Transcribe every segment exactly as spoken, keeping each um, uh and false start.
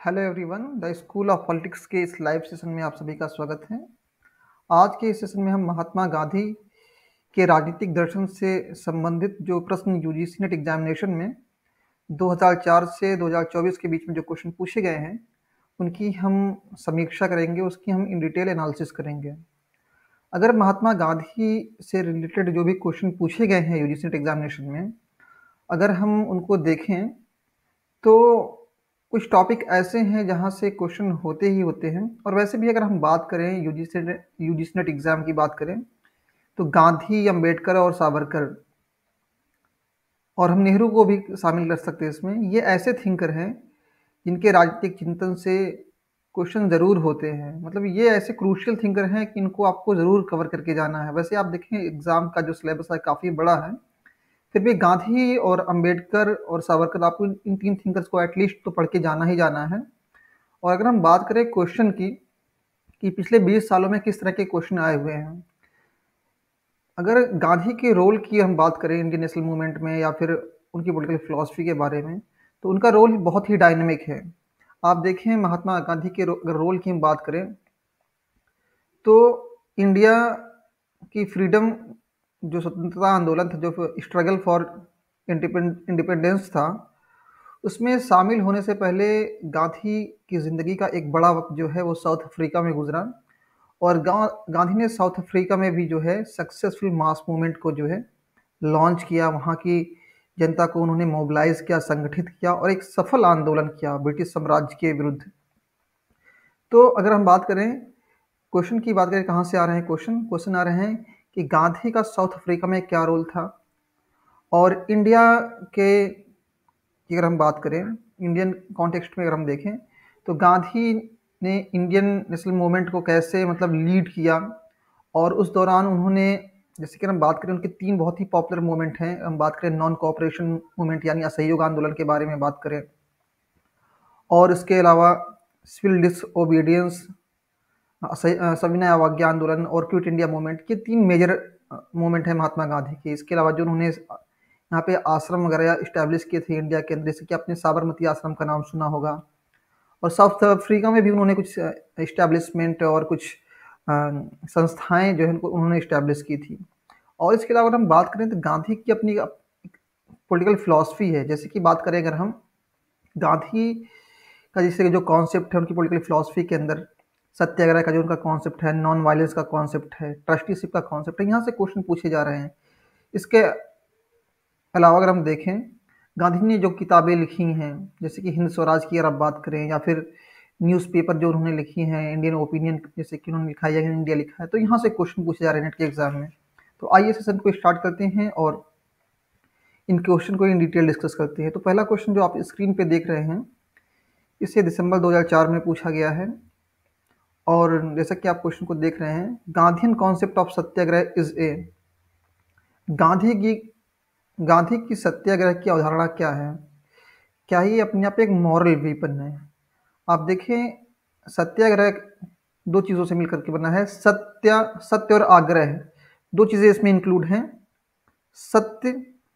Hello everyone, the school of politics के इस live session में आप सभी का स्वागत है। आज के इस सेशन में हम महात्मा गांधी के राजनीतिक दर्शन से संबंधित जो प्रश्न यूजीसी नेट एग्जामिनेशन में दो हज़ार चार से दो हज़ार चौबीस के बीच में जो क्वेश्चन पूछे गए हैं उनकी हम समीक्षा करेंगे, उसकी हम इन डिटेल एनालिसिस करेंगे। अगर महात्मा गांधी से रिलेटेड जो भी क्वेश्चन पूछे गए हैं यूजीसी नेट एग्जामिनेशन में, अगर हम उनको देखें तो कुछ टॉपिक ऐसे हैं जहाँ से क्वेश्चन होते ही होते हैं। और वैसे भी अगर हम बात करें यूजीसी यूजीसी नेट एग्ज़ाम की बात करें तो गांधी, अंबेडकर और सावरकर, और हम नेहरू को भी शामिल कर सकते हैं इसमें, ये ऐसे थिंकर हैं जिनके राजनीतिक चिंतन से क्वेश्चन ज़रूर होते हैं। मतलब ये ऐसे क्रूशियल थिंकर हैं कि इनको आपको ज़रूर कवर करके जाना है। वैसे आप देखें एग्ज़ाम का जो सिलेबस है काफ़ी बड़ा है, फिर भी गांधी और अंबेडकर और सावरकर आपको इन तीन थिंकर्स को एटलीस्ट तो पढ़ के जाना ही जाना है। और अगर हम बात करें क्वेश्चन की कि पिछले बीस सालों में किस तरह के क्वेश्चन आए हुए हैं, अगर गांधी के रोल की हम बात करें इंडियन नेशनल मूवमेंट में या फिर उनकी पॉलिटिकल फिलॉसफी के बारे में, तो उनका रोल बहुत ही डायनेमिक है। आप देखें महात्मा गांधी के रो, अगर रोल की हम बात करें तो इंडिया की फ्रीडम, जो स्वतंत्रता आंदोलन था, जो स्ट्रगल फॉर इंडिपेंडेंस था, उसमें शामिल होने से पहले गांधी की ज़िंदगी का एक बड़ा वक्त जो है वो साउथ अफ्रीका में गुजरा। और गा, गांधी ने साउथ अफ्रीका में भी जो है सक्सेसफुल मास मूवमेंट को जो है लॉन्च किया। वहाँ की जनता को उन्होंने मोबिलाइज किया, संगठित किया और एक सफल आंदोलन किया ब्रिटिश साम्राज्य के विरुद्ध। तो अगर हम बात करें क्वेश्चन की बात करें, कहाँ से आ रहे हैं क्वेश्चन क्वेश्चन आ रहे हैं कि गांधी का साउथ अफ्रीका में क्या रोल था, और इंडिया के अगर हम बात करें इंडियन कॉन्टेक्स्ट में अगर हम देखें तो गांधी ने इंडियन नेशनल मूवमेंट को कैसे मतलब लीड किया। और उस दौरान उन्होंने, जैसे कि हम बात करें, उनके तीन बहुत ही पॉपुलर मूवमेंट हैं। हम बात करें नॉन कोऑपरेशन मूवमेंट यानी असहयोग आंदोलन के बारे में बात करें, और इसके अलावा सिविल डिसओबीडियंस, सविनय अवज्ञा आंदोलन और क्विट इंडिया मूवमेंट, ये तीन मेजर मूवमेंट है महात्मा गांधी के। इसके अलावा जो उन्होंने यहाँ पे आश्रम वगैरह इस्टेब्लिश किए थे इंडिया के अंदर, जैसे कि आपने साबरमती आश्रम का नाम सुना होगा, और साउथ अफ्रीका में भी उन्होंने कुछ इस्टेब्लिशमेंट और कुछ संस्थाएं जो है उनको उन्होंने इस्टेब्लिश की थी। और इसके अलावा अगर हम बात करें तो गांधी की अपनी पॉलिटिकल फिलॉसफी है। जैसे कि बात करें अगर हम गांधी का, जैसे जो कॉन्सेप्ट है उनकी पॉलिटिकल फिलॉसफी के अंदर, सत्याग्रह का जो उनका कॉन्सेप्ट है, नॉन वायलेंस का कॉन्सेप्ट है, ट्रस्टीशिप का कॉन्सेप्ट है, यहाँ से क्वेश्चन पूछे जा रहे हैं। इसके अलावा अगर हम देखें गांधी ने जो किताबें लिखी हैं, जैसे कि हिंद स्वराज की अगर आप बात करें, या फिर न्यूज़पेपर जो उन्होंने लिखी हैं, इंडियन ओपिनियन जैसे कि उन्होंने लिखा है या इंडिया लिखा है, तो यहाँ से क्वेश्चन पूछे जा रहे हैं नेट के एग्जाम में। तो आइए सेशन को स्टार्ट करते हैं और इन क्वेश्चन को इन डिटेल डिस्कस करते हैं। तो पहला क्वेश्चन जो आप स्क्रीन पे देख रहे हैं, इसे दिसंबर दो हज़ार चार में पूछा गया है। और जैसा कि आप क्वेश्चन को देख रहे हैं, Gandhian concept of satyagraha is a, Gandhi की गांधी की सत्याग्रह की अवधारणा क्या है? क्या ये अपने आप एक मॉरल वीपन है? आप देखें सत्याग्रह दो चीज़ों से मिलकर के बना है, सत्य सत्य और आग्रह, दो चीज़ें इसमें इंक्लूड हैं, सत्य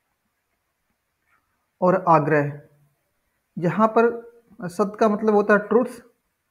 और आग्रह। जहाँ पर सत्य का मतलब होता है ट्रूथ,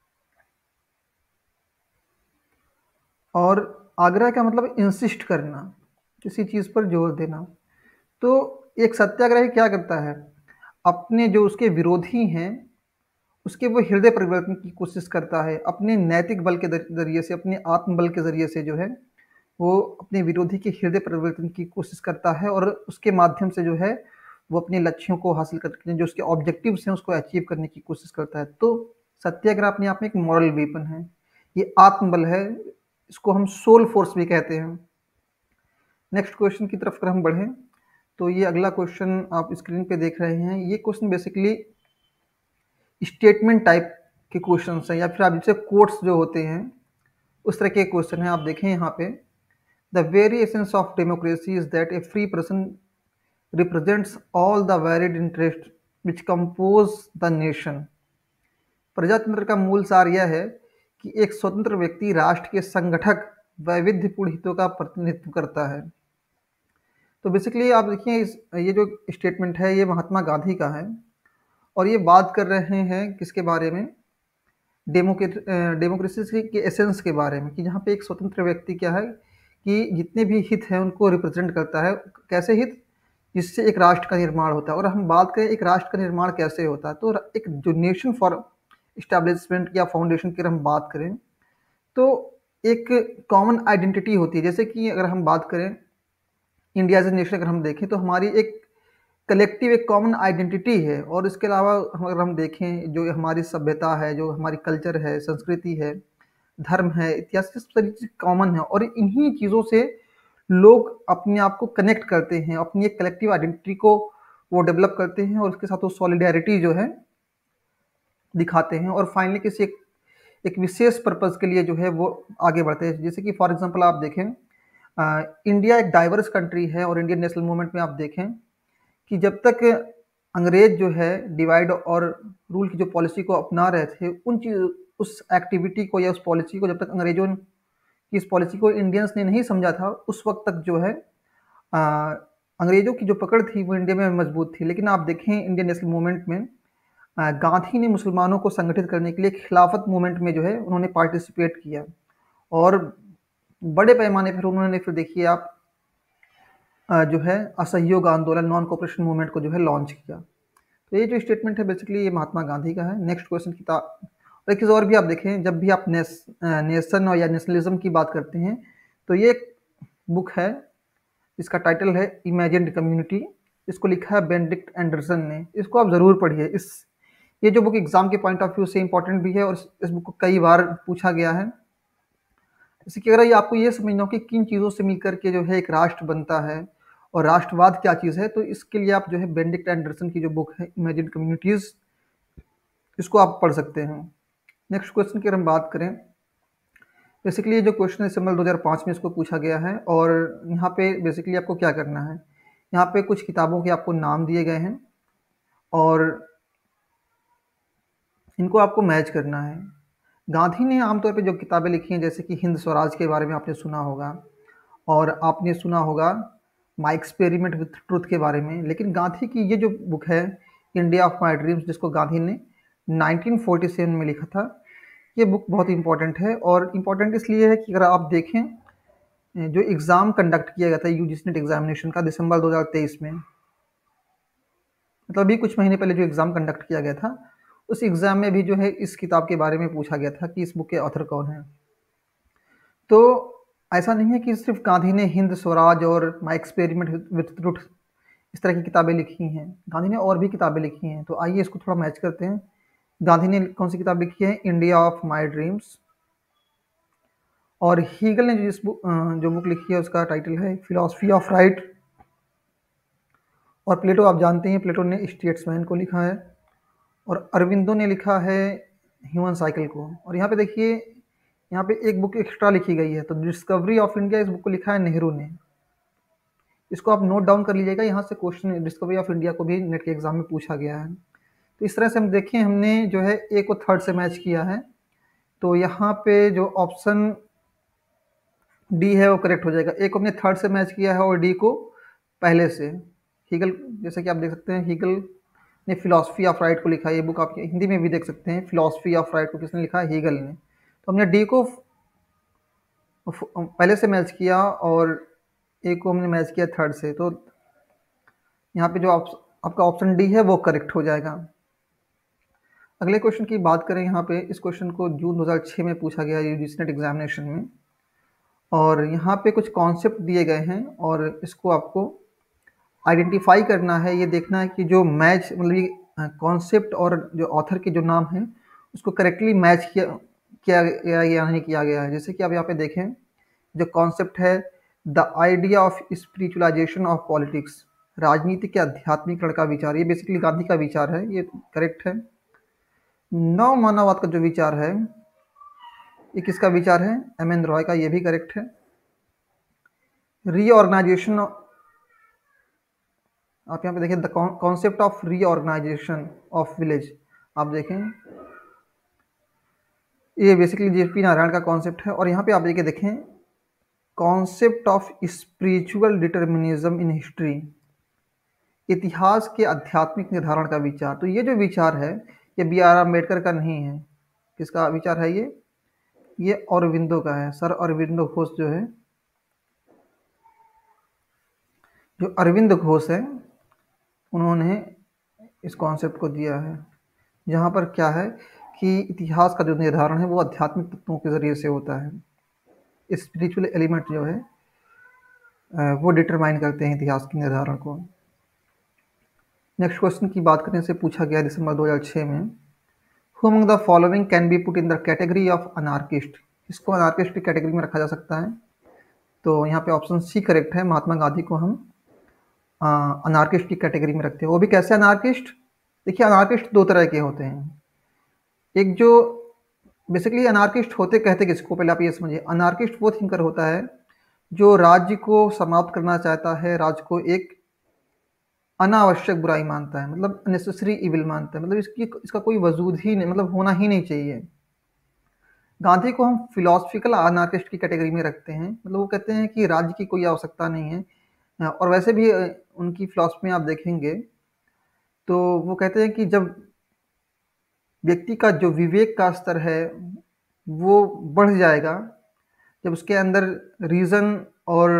और आग्रह का मतलब इंसिस्ट करना, किसी चीज़ पर जोर देना। तो एक सत्याग्रही क्या करता है, अपने जो उसके विरोधी हैं उसके वो हृदय परिवर्तन की कोशिश करता है, अपने नैतिक बल के जरिए से, अपने आत्मबल के जरिए से जो है वो अपने विरोधी के हृदय परिवर्तन की कोशिश करता है, और उसके माध्यम से जो है वो अपने लक्ष्यों को हासिल करके, जो उसके ऑब्जेक्टिव्स हैं उसको अचीव करने की कोशिश करता है। तो सत्याग्रह अपने आप में एक मॉरल वेपन है, ये आत्मबल है, इसको हम सोल फोर्स भी कहते हैं। नेक्स्ट क्वेश्चन की तरफ अगर हम बढ़ें तो ये अगला क्वेश्चन आप स्क्रीन पे देख रहे हैं। ये क्वेश्चन बेसिकली स्टेटमेंट टाइप के क्वेश्चन हैं, या फिर आप जैसे कोट्स जो होते हैं उस तरह के क्वेश्चन हैं। आप देखें यहाँ पे, the very essence of democracy is that a free person represents all the varied interest which compose the nation. प्रजातंत्र का मूल सार यह है कि एक स्वतंत्र व्यक्ति राष्ट्र के संगठक वैविध्यपूर्ण हितों का प्रतिनिधित्व करता है। तो बेसिकली आप देखिए, इस ये जो स्टेटमेंट है ये महात्मा गांधी का है, और ये बात कर रहे हैं किसके बारे में, डेमोक्रेट डेमोक्रेसी के एसेंस के बारे में, कि जहाँ पे एक स्वतंत्र व्यक्ति क्या है कि जितने भी हित हैं उनको रिप्रेजेंट करता है। कैसे हित? जिससे एक राष्ट्र का निर्माण होता है। और हम बात करें एक राष्ट्र का निर्माण कैसे होता है, तो एक जो नेशन फॉर इस्टेब्लिशमेंट या फाउंडेशन की अगर हम बात करें तो एक कॉमन आइडेंटिटी होती है। जैसे कि अगर हम बात करें इंडिया एज ए नेशन, अगर हम देखें तो हमारी एक कलेक्टिव एक कॉमन आइडेंटिटी है। और इसके अलावा हम अगर हम देखें जो हमारी सभ्यता है, जो हमारी कल्चर है, संस्कृति है, धर्म है, इतिहास, ये सारी चीज़ कॉमन है। और इन्हीं चीज़ों से लोग अपने आप को कनेक्ट करते हैं, अपनी एक कलेक्टिव आइडेंटिटी को वो डेवलप करते हैं और उसके साथ वो सॉलिडेरिटी जो है दिखाते हैं। और फाइनली किसी एक, एक विशेष पर्पज़ के लिए जो है वो आगे बढ़ते हैं। जैसे कि फॉर एग्जांपल आप देखें, आ, इंडिया एक डाइवर्स कंट्री है और इंडियन नेशनल मूवमेंट में आप देखें कि जब तक अंग्रेज जो है डिवाइड और रूल की जो पॉलिसी को अपना रहे थे, उन चीज उस एक्टिविटी को या उस पॉलिसी को जब तक अंग्रेजों की इस पॉलिसी को इंडियंस ने नहीं समझा था, उस वक्त तक जो है आ, अंग्रेजों की जो पकड़ थी वो इंडिया में मजबूत थी। लेकिन आप देखें इंडियन नेशनल मूवमेंट में आ, गांधी ने मुसलमानों को संगठित करने के लिए खिलाफत मूवमेंट में जो है उन्होंने पार्टिसिपेट किया और बड़े पैमाने पर उन्होंने फिर देखिए आप आ, जो है असहयोग आंदोलन, नॉन कोऑपरेशन मूवमेंट को जो है लॉन्च किया। तो ये जो स्टेटमेंट है बेसिकली ये महात्मा गांधी का है। नेक्स्ट क्वेश्चन किताब और एक चीज़ और भी आप देखें, जब भी आप नेस, नेशन और या नेशनलिज्म की बात करते हैं तो ये एक बुक है, इसका टाइटल है इमेजिन्ड कम्युनिटी। इसको लिखा है बेनेडिक्ट एंडरसन ने। इसको आप ज़रूर पढ़िए। इस ये जो बुक एग्जाम के पॉइंट ऑफ व्यू से इंपॉर्टेंट भी है और इस बुक को कई बार पूछा गया है। जैसे कि अगर ये आपको ये समझना हो कि किन चीज़ों से मिलकर के जो है एक राष्ट्र बनता है और राष्ट्रवाद क्या चीज़ है, तो इसके लिए आप जो है बेनेडिक्ट एंडरसन की जो बुक है इमेजिन्ड कम्युनिटीज़, इसको आप पढ़ सकते हैं। नेक्स्ट क्वेश्चन की अगर हम बात करें, बेसिकली ये जो क्वेश्चन है सितंबर दो हज़ार पाँच में इसको पूछा गया है। और यहाँ पे बेसिकली आपको क्या करना है, यहाँ पे कुछ किताबों के आपको नाम दिए गए हैं और इनको आपको मैच करना है। गांधी ने आमतौर पे जो किताबें लिखी हैं, जैसे कि हिंद स्वराज के बारे में आपने सुना होगा और आपने सुना होगा माई एक्सपेरिमेंट विथ ट्रुथ के बारे में। लेकिन गांधी की ये जो बुक है इंडिया ऑफ माई ड्रीम्स, जिसको गांधी ने नाइनटीन फोर्टी सेवन में लिखा था, ये बुक बहुत इंपॉर्टेंट है। और इम्पॉर्टेंट इसलिए है कि अगर आप देखें जो एग्ज़ाम कंडक्ट किया गया था यूजीसी नेट एग्जामिनेशन का दिसंबर दो हज़ार तेईस में, मतलब अभी कुछ महीने पहले जो एग्ज़ाम कंडक्ट किया गया था, उस एग्ज़ाम में भी जो है इस किताब के बारे में पूछा गया था कि इस बुक के ऑथर कौन है। तो ऐसा नहीं है कि सिर्फ गांधी ने हिंद स्वराज और माई एक्सपेरिमेंट विथ ट्रुथ इस तरह की किताबें लिखी हैं, गांधी ने और भी किताबें लिखी हैं। तो आइए इसको थोड़ा मैच करते हैं। गांधी ने कौन सी किताब लिखी है? India of my dreams. और हीगल ने जिस बुक जो बुक लिखी है उसका टाइटल है फिलॉसफी ऑफ राइट। और प्लेटो आप जानते हैं, प्लेटो ने स्टेट्समैन को लिखा है। और अरविंदो ने लिखा है ह्यूमन साइकिल को। और यहाँ पे देखिए यहाँ पे एक बुक एक्स्ट्रा लिखी गई है, तो डिस्कवरी ऑफ इंडिया, इस बुक को लिखा है नेहरू ने। इसको आप नोट डाउन कर लीजिएगा, यहाँ से क्वेश्चन डिस्कवरी ऑफ इंडिया को भी नेट के एग्जाम में पूछा गया है। तो इस तरह से हम देखें, हमने जो है ए को थर्ड से मैच किया है, तो यहाँ पे जो ऑप्शन डी है वो करेक्ट हो जाएगा। ए को हमने थर्ड से मैच किया है और डी को पहले से। हीगल, जैसे कि आप देख सकते हैं, हीगल ने फिलॉसफी ऑफ राइट को लिखा है। ये बुक आप हिंदी में भी देख सकते हैं, फिलॉसफी ऑफ राइट को किसने लिखा है? हीगल ने। तो हमने डी को पहले से मैच किया और ए को हमने मैच किया थर्ड से, तो यहाँ पे जो आप, आपका ऑप्शन डी है वो करेक्ट हो जाएगा। अगले क्वेश्चन की बात करें, यहाँ पे इस क्वेश्चन को जून दो हज़ार छह में पूछा गया यूजीसी नेट एग्जामिनेशन में। और यहाँ पे कुछ कॉन्सेप्ट दिए गए हैं और इसको आपको आइडेंटिफाई करना है। ये देखना है कि जो मैच, मतलब ये कॉन्सेप्ट और जो ऑथर के जो नाम हैं उसको करेक्टली मैच किया किया गया या नहीं किया गया है। जैसे कि आप यहाँ पे देखें, जो कॉन्सेप्ट है the idea of spiritualization of politics, राजनीति के आध्यात्मिकरण का विचार, ये बेसिकली गांधी का विचार है, ये करेक्ट है। नव मानववाद का जो विचार है ये किसका विचार है? एम एन रॉय का, ये भी करेक्ट है। रीऑर्गेनाइजेशन, आप यहाँ पे देखें the concept of reorganization of village, आप देखें ये बेसिकली जेपी नारायण का कॉन्सेप्ट है। और यहाँ पे आप देखिए देखें concept of spiritual determinism in history, इतिहास के आध्यात्मिक निर्धारण का विचार। तो ये जो विचार है ये बी आर अम्बेडकर का नहीं है, किसका विचार है ये ये अरविंदो का है। सर अरविंदो घोष जो है जो अरविंद घोष है उन्होंने इस कॉन्सेप्ट को दिया है, जहाँ पर क्या है कि इतिहास का जो निर्धारण है वो आध्यात्मिक तत्वों के ज़रिए से होता है। स्पिरिचुअल एलिमेंट जो है वो डिटरमाइन करते हैं इतिहास के निर्धारण को। नेक्स्ट क्वेश्चन की बात करने से पूछा गया दिसंबर दो हज़ार छह में, who among the following can be put in the category of anarchist. इसको अनार्किस्ट की कैटेगरी में रखा जा सकता है। तो यहाँ पे ऑप्शन सी करेक्ट है, महात्मा गांधी को हम अनार्किस्ट की कैटेगरी में रखते हैं। वो भी कैसे अनार्किस्ट? देखिए अनार्किस्ट दो तरह के होते हैं। एक जो बेसिकली अनार्किस्ट होते कहते किसको, पहले आप ये समझिए। अनार्किस्ट वो थिंकर होता है जो राज्य को समाप्त करना चाहता है, राज्य को एक अनावश्यक बुराई मानता है, मतलब अननेसेसरी इविल मानता है, मतलब इसकी इसका कोई वजूद ही नहीं, मतलब होना ही नहीं चाहिए। गांधी को हम फिलोसफिकल अनार्किस्ट की कैटेगरी में रखते हैं, मतलब वो कहते हैं कि राज्य की कोई आवश्यकता नहीं है। और वैसे भी उनकी फिलॉसफी में आप देखेंगे तो वो कहते हैं कि जब व्यक्ति का जो विवेक का स्तर है वो बढ़ जाएगा, जब उसके अंदर रीज़न और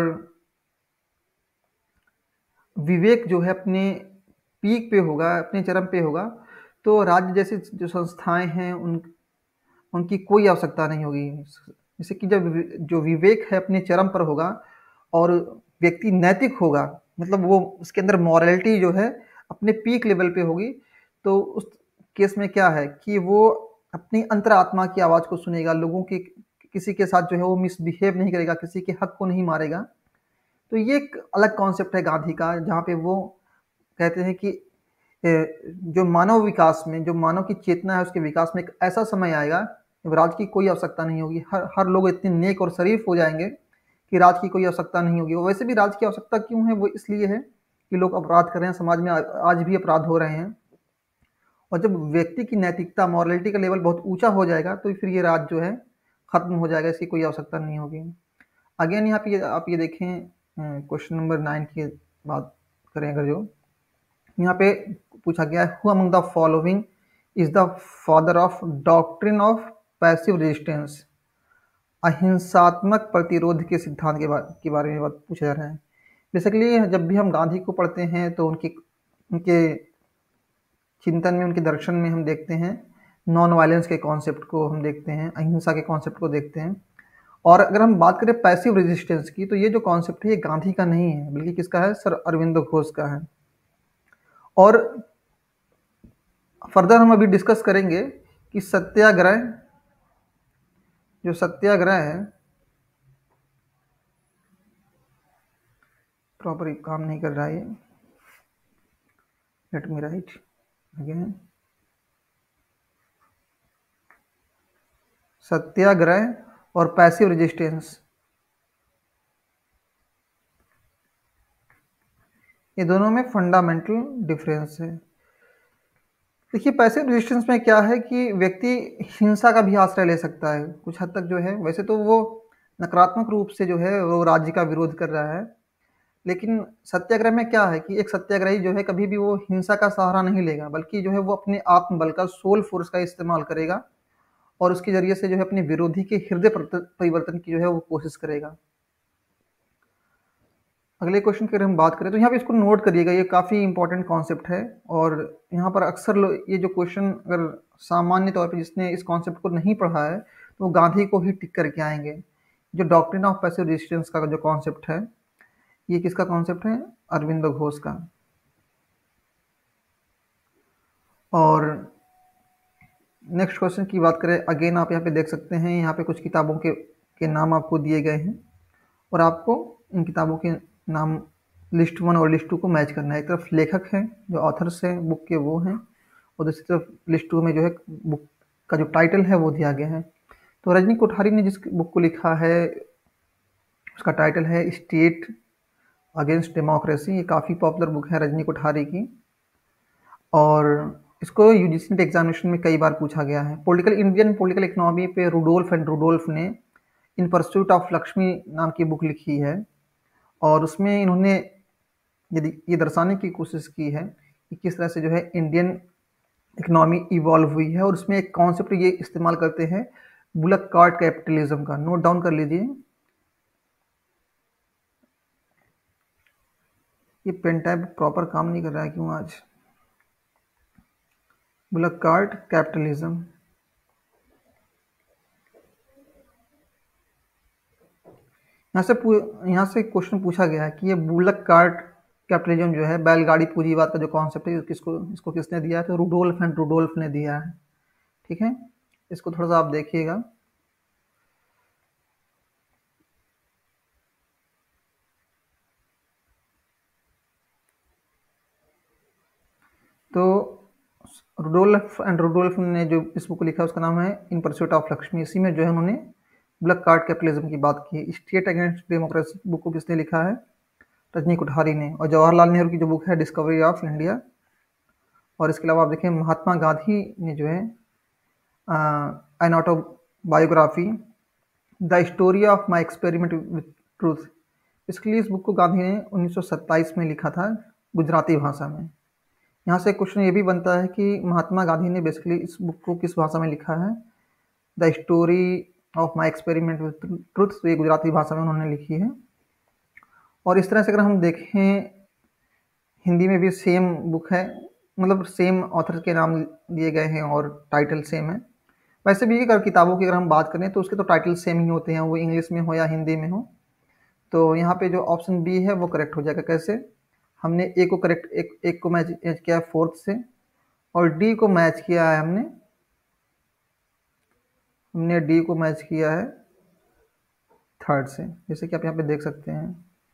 विवेक जो है अपने पीक पे होगा, अपने चरम पे होगा, तो राज्य जैसी जो संस्थाएं हैं उन उनकी कोई आवश्यकता नहीं होगी। जैसे कि जब जो विवेक है अपने चरम पर होगा और व्यक्ति नैतिक होगा, मतलब वो उसके अंदर मॉरलिटी जो है अपने पीक लेवल पे होगी, तो उस केस में क्या है कि वो अपनी अंतरात्मा की आवाज़ को सुनेगा, लोगों की किसी के साथ जो है वो मिसबिहेव नहीं करेगा, किसी के हक को नहीं मारेगा। तो ये एक अलग कॉन्सेप्ट है गांधी का, जहाँ पे वो कहते हैं कि जो मानव विकास में, जो मानव की चेतना है उसके विकास में एक ऐसा समय आएगा जब राज की कोई आवश्यकता नहीं होगी। हर हर लोग इतने नेक और शरीफ हो जाएंगे कि राज की कोई आवश्यकता नहीं होगी। वैसे भी राज की आवश्यकता क्यों है? वो इसलिए है कि लोग अपराध कर रहे हैं, समाज में आज भी अपराध हो रहे हैं। और जब व्यक्ति की नैतिकता, मॉरलिटी का लेवल बहुत ऊंचा हो जाएगा तो फिर ये राज जो है खत्म हो जाएगा, इसकी कोई आवश्यकता नहीं होगी। अगेन यहाँ पे आप ये देखें, क्वेश्चन नंबर नाइन की बात करें अगर, जो यहाँ पे पूछा गया है, who among the following is the father of doctrine of passive resistance. अहिंसात्मक प्रतिरोध के सिद्धांत के, बा, के बारे में बात पूछा जा रहा है। बेसिकली जब भी हम गांधी को पढ़ते हैं तो उनके उनके चिंतन में, उनके दर्शन में हम देखते हैं नॉन वायलेंस के कॉन्सेप्ट को, हम देखते हैं अहिंसा के कॉन्सेप्ट को देखते हैं। और अगर हम बात करें पैसिव रेजिस्टेंस की, तो ये जो कॉन्सेप्ट है ये गांधी का नहीं है, बल्कि किसका है? सर अरविंदो घोष का है। और फर्दर हम अभी डिस्कस करेंगे कि सत्याग्रह, जो सत्याग्रह है, प्रॉपर काम नहीं कर रहा है ये, let me write again. Satyagraha और पैसिव रेजिस्टेंस, ये दोनों में फंडामेंटल डिफरेंस है। देखिए पैसिव रेजिस्टेंस में क्या है कि व्यक्ति हिंसा का भी आश्रय ले सकता है कुछ हद तक जो है। वैसे तो वो नकारात्मक रूप से जो है वो राज्य का विरोध कर रहा है, लेकिन सत्याग्रह में क्या है कि एक सत्याग्रही जो है कभी भी वो हिंसा का सहारा नहीं लेगा, बल्कि जो है वो अपने आत्मबल का, सोल फोर्स का इस्तेमाल करेगा और उसके जरिए से जो है अपने विरोधी के हृदय परिवर्तन की जो है वो कोशिश करेगा। अगले क्वेश्चन की अगर हम बात करें तो यहाँ पे इसको नोट करिएगा, ये काफ़ी इंपॉर्टेंट कॉन्सेप्ट है। और यहाँ पर अक्सर ये जो क्वेश्चन अगर सामान्य तौर पे जिसने इस कॉन्सेप्ट को नहीं पढ़ा है तो वो गांधी को ही टिक करके आएंगे। जो डॉक्ट्रिन ऑफ पैसिव रेजिस्टेंस का जो कॉन्सेप्ट है, ये किसका कॉन्सेप्ट है? अरविंदो घोष का। और नेक्स्ट क्वेश्चन की बात करें, अगेन आप यहाँ पे देख सकते हैं, यहाँ पे कुछ किताबों के के नाम आपको दिए गए हैं और आपको इन किताबों के नाम लिस्ट वन और लिस्ट टू को मैच करना है। एक तरफ लेखक हैं, जो ऑथर्स हैं बुक के, वो हैं, और दूसरी तरफ लिस्ट टू में जो है बुक का जो टाइटल है वो दिया गया है। तो रजनी कोठारी ने जिस बुक को लिखा है उसका टाइटल है स्टेट अगेंस्ट डेमोक्रेसी। ये काफ़ी पॉपुलर बुक है रजनी कोठारी की, और इसको यूजीसी नेट एग्जामिनेशन में कई बार पूछा गया है। पॉलिटिकल इंडियन पॉलिटिकल इकोनॉमी पे रुडोल्फ एंड रुडोल्फ ने इन परस्यूट ऑफ लक्ष्मी नाम की बुक लिखी है, और उसमें इन्होंने यदि ये दर्शाने की कोशिश की है कि किस तरह से जो है इंडियन इकोनॉमी इवॉल्व हुई है, और उसमें एक कॉन्सेप्ट ये इस्तेमाल करते हैं बुलक कार्ट कैपिटलिज्म का। नोट डाउन कर लीजिए। ये पेन टैब प्रॉपर काम नहीं कर रहा है क्यों आज? Bullock cart capitalism. यहाँ से यहाँ से क्वेश्चन पूछा गया है कि ये बुलक कार्ट कैपिटलिज्म जो है, बैलगाड़ी पूंजीवाद का जो कॉन्सेप्ट है, किसको इसको किसने दिया है? तो रुडोल्फ एंड रुडोल्फ ने दिया है। ठीक है, इसको थोड़ा सा आप देखिएगा। तो रुडोल्फ एंड रुडोल्फ ने जो इस बुक को लिखा है उसका नाम है इन परस्यूट ऑफ लक्ष्मी। इसी में जो है उन्होंने बुलक कार्ट कैपिटलिज्म की बात की है। स्टेट अगेंस्ट डेमोक्रेसी बुक को किसने लिखा है? रजनी कोठारी ने। और जवाहरलाल नेहरू की जो बुक है डिस्कवरी ऑफ इंडिया। और इसके अलावा आप देखें महात्मा गांधी ने जो है an autobiography the story of my experiment with truth. इसके लिए इस बुक को गांधी ने उन्नीस सौ सत्ताईस में लिखा था गुजराती भाषा में। यहाँ से क्वेश्चन ये भी बनता है कि महात्मा गांधी ने बेसिकली इस बुक को किस भाषा में लिखा है? The story of my experiment with truth, तो ये गुजराती भाषा में उन्होंने लिखी है। और इस तरह से अगर हम देखें हिंदी में भी सेम बुक है, मतलब सेम ऑथर के नाम दिए गए हैं और टाइटल सेम है। वैसे भी अगर किताबों की अगर हम बात करें तो उसके तो टाइटल सेम ही होते हैं, वो इंग्लिश में हो या हिंदी में हो। तो यहाँ पे जो ऑप्शन बी है वो करेक्ट हो जाएगा। कैसे? हमने ए को करेक्ट एक एक को मैच किया है फोर्थ से, और डी को मैच किया है हमने हमने डी को मैच किया है थर्ड से, जैसे कि आप यहाँ पे देख सकते हैं।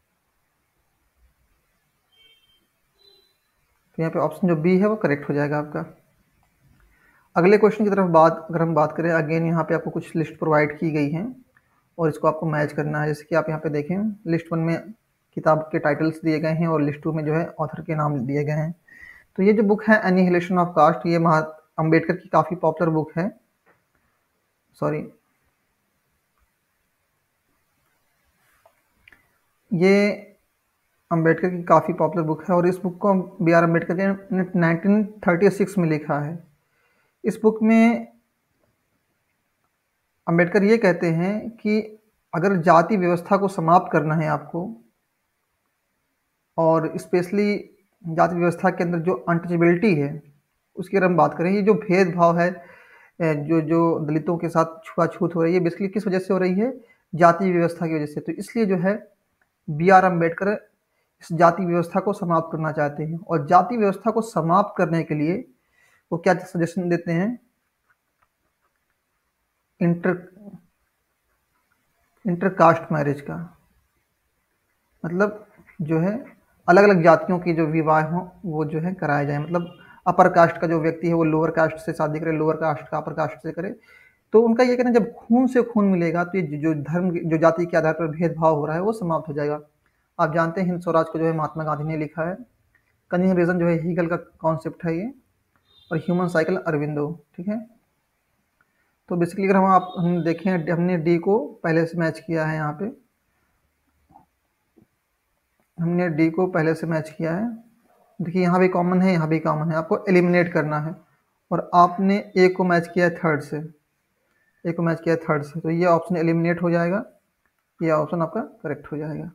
तो यहाँ पे ऑप्शन जो बी है वो करेक्ट हो जाएगा आपका। अगले क्वेश्चन की तरफ बात अगर हम बात करें, अगेन यहाँ पे आपको कुछ लिस्ट प्रोवाइड की गई है और इसको आपको मैच करना है। जैसे कि आप यहाँ पे देखें, लिस्ट वन में किताब के टाइटल्स दिए गए हैं और लिस्ट टू में जो है ऑथर के नाम दिए गए हैं। तो ये जो बुक है एनिहिलेशन ऑफ कास्ट, ये महा अम्बेडकर की काफ़ी पॉपुलर बुक है। सॉरी, ये अम्बेडकर की काफ़ी पॉपुलर बुक है और इस बुक को बी आर अम्बेडकर ने नाइनटीन थर्टी सिक्स में लिखा है। इस बुक में अम्बेडकर ये कहते हैं कि अगर जाति व्यवस्था को समाप्त करना है आपको, और स्पेशली जाति व्यवस्था के अंदर जो अनटचेबिलिटी है उसकी अगर हम बात करें, ये जो भेदभाव है, जो जो दलितों के साथ छुआछूत हो रही है, बेसिकली किस वजह से हो रही है? जाति व्यवस्था की वजह से। तो इसलिए जो है बी आर अम्बेडकर इस जाति व्यवस्था को समाप्त करना चाहते हैं, और जाति व्यवस्था को समाप्त करने के लिए वो क्या सजेशन देते हैं? इंटर इंटरकास्ट मैरिज का, मतलब जो है अलग अलग जातियों के जो विवाह हों वो जो है कराया जाए। मतलब अपर कास्ट का जो व्यक्ति है वो लोअर कास्ट से शादी करे, लोअर कास्ट का अपर कास्ट से करे। तो उनका ये कहना, जब खून से खून मिलेगा तो ये जो धर्म जो जाति के आधार पर भेदभाव हो रहा है वो समाप्त हो जाएगा। आप जानते हैं हिंद स्वराज को जो है महात्मा गांधी ने लिखा है। कनिंग रीजन जो है हीगल का कॉन्सेप्ट है ये, और ह्यूमन साइकिल अरविंदो। ठीक है, तो बेसिकली अगर हम आप हम देखें, हमने डी को पहले से मैच किया है। यहाँ पे हमने डी को पहले से मैच किया है। देखिए यहाँ भी कॉमन है, यहाँ भी कॉमन है, आपको एलिमिनेट करना है। और आपने ए को मैच किया है थर्ड से, ए को मैच किया है थर्ड से, तो ये ऑप्शन एलिमिनेट हो जाएगा, ये ऑप्शन आपका करेक्ट हो जाएगा।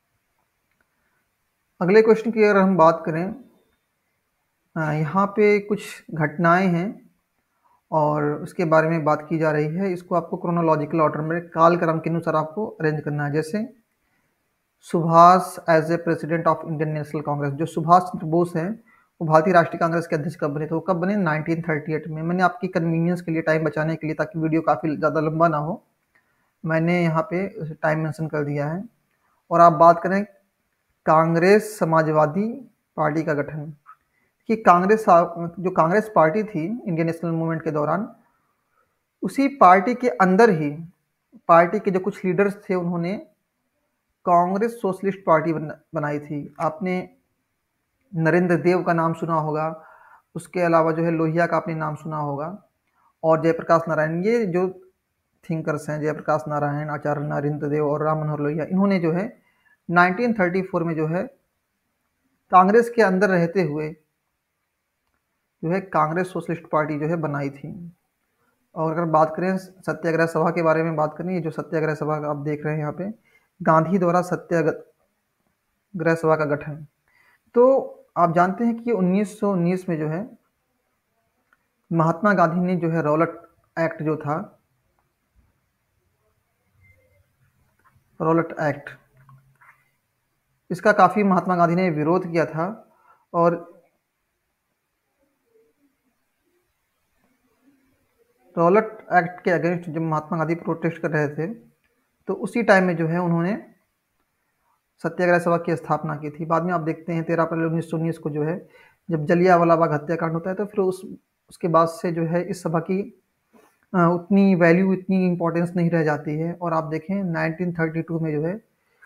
अगले क्वेश्चन की अगर हम बात करें, यहाँ पे कुछ घटनाएं हैं और उसके बारे में बात की जा रही है। इसको आपको क्रोनोलॉजिकल ऑर्डर में कालक्रम के अनुसार आपको अरेंज करना है। जैसे Subhash as a president of Indian National Congress, जो सुभाष चंद्र बोस हैं वो भारतीय राष्ट्रीय कांग्रेस के अध्यक्ष कब बने? तो वो कब बने? नाइनटीन थर्टी एट में। मैंने आपकी कन्वीनियंस के लिए, टाइम बचाने के लिए, ताकि वीडियो काफ़ी ज़्यादा लंबा ना हो, मैंने यहाँ पे टाइम मेंशन कर दिया है। और आप बात करें कांग्रेस समाजवादी पार्टी का गठन, कि कांग्रेस जो कांग्रेस पार्टी थी इंडियन नेशनल मूवमेंट के दौरान, उसी पार्टी के अंदर ही पार्टी के जो कुछ लीडर्स थे उन्होंने कांग्रेस सोशलिस्ट पार्टी बन, बनाई थी। आपने नरेंद्र देव का नाम सुना होगा, उसके अलावा जो है लोहिया का आपने नाम सुना होगा, और जयप्रकाश नारायण। ये जो थिंकर्स हैं, जयप्रकाश नारायण, आचार्य नरेंद्र देव और राम मनोहर लोहिया, इन्होंने जो है नाइनटीन थर्टी फोर में जो है कांग्रेस के अंदर रहते हुए जो है कांग्रेस सोशलिस्ट पार्टी जो है बनाई थी। और अगर बात करें सत्याग्रह सभा के बारे में बात करें, ये जो सत्याग्रह सभा आप देख रहे हैं यहाँ पे, गांधी द्वारा सत्याग्रह सभा का गठन। तो आप जानते हैं कि उन्नीस सौ उन्नीस में जो है महात्मा गांधी ने जो है रॉलेट एक्ट जो था, रॉलेट एक्ट, इसका काफ़ी महात्मा गांधी ने विरोध किया था। और रॉलेट एक्ट के अगेंस्ट जब महात्मा गांधी प्रोटेस्ट कर रहे थे, तो उसी टाइम में जो है उन्होंने सत्याग्रह सभा की स्थापना की थी। बाद में आप देखते हैं तेरह अप्रैल उन्नीस सौ उन्नीस को जो है जब जलियांवाला बाग हत्याकांड होता है, तो फिर उस उसके बाद से जो है इस सभा की आ, उतनी वैल्यू, इतनी इम्पोर्टेंस नहीं रह जाती है। और आप देखें नाइनटीन थर्टी टू में जो है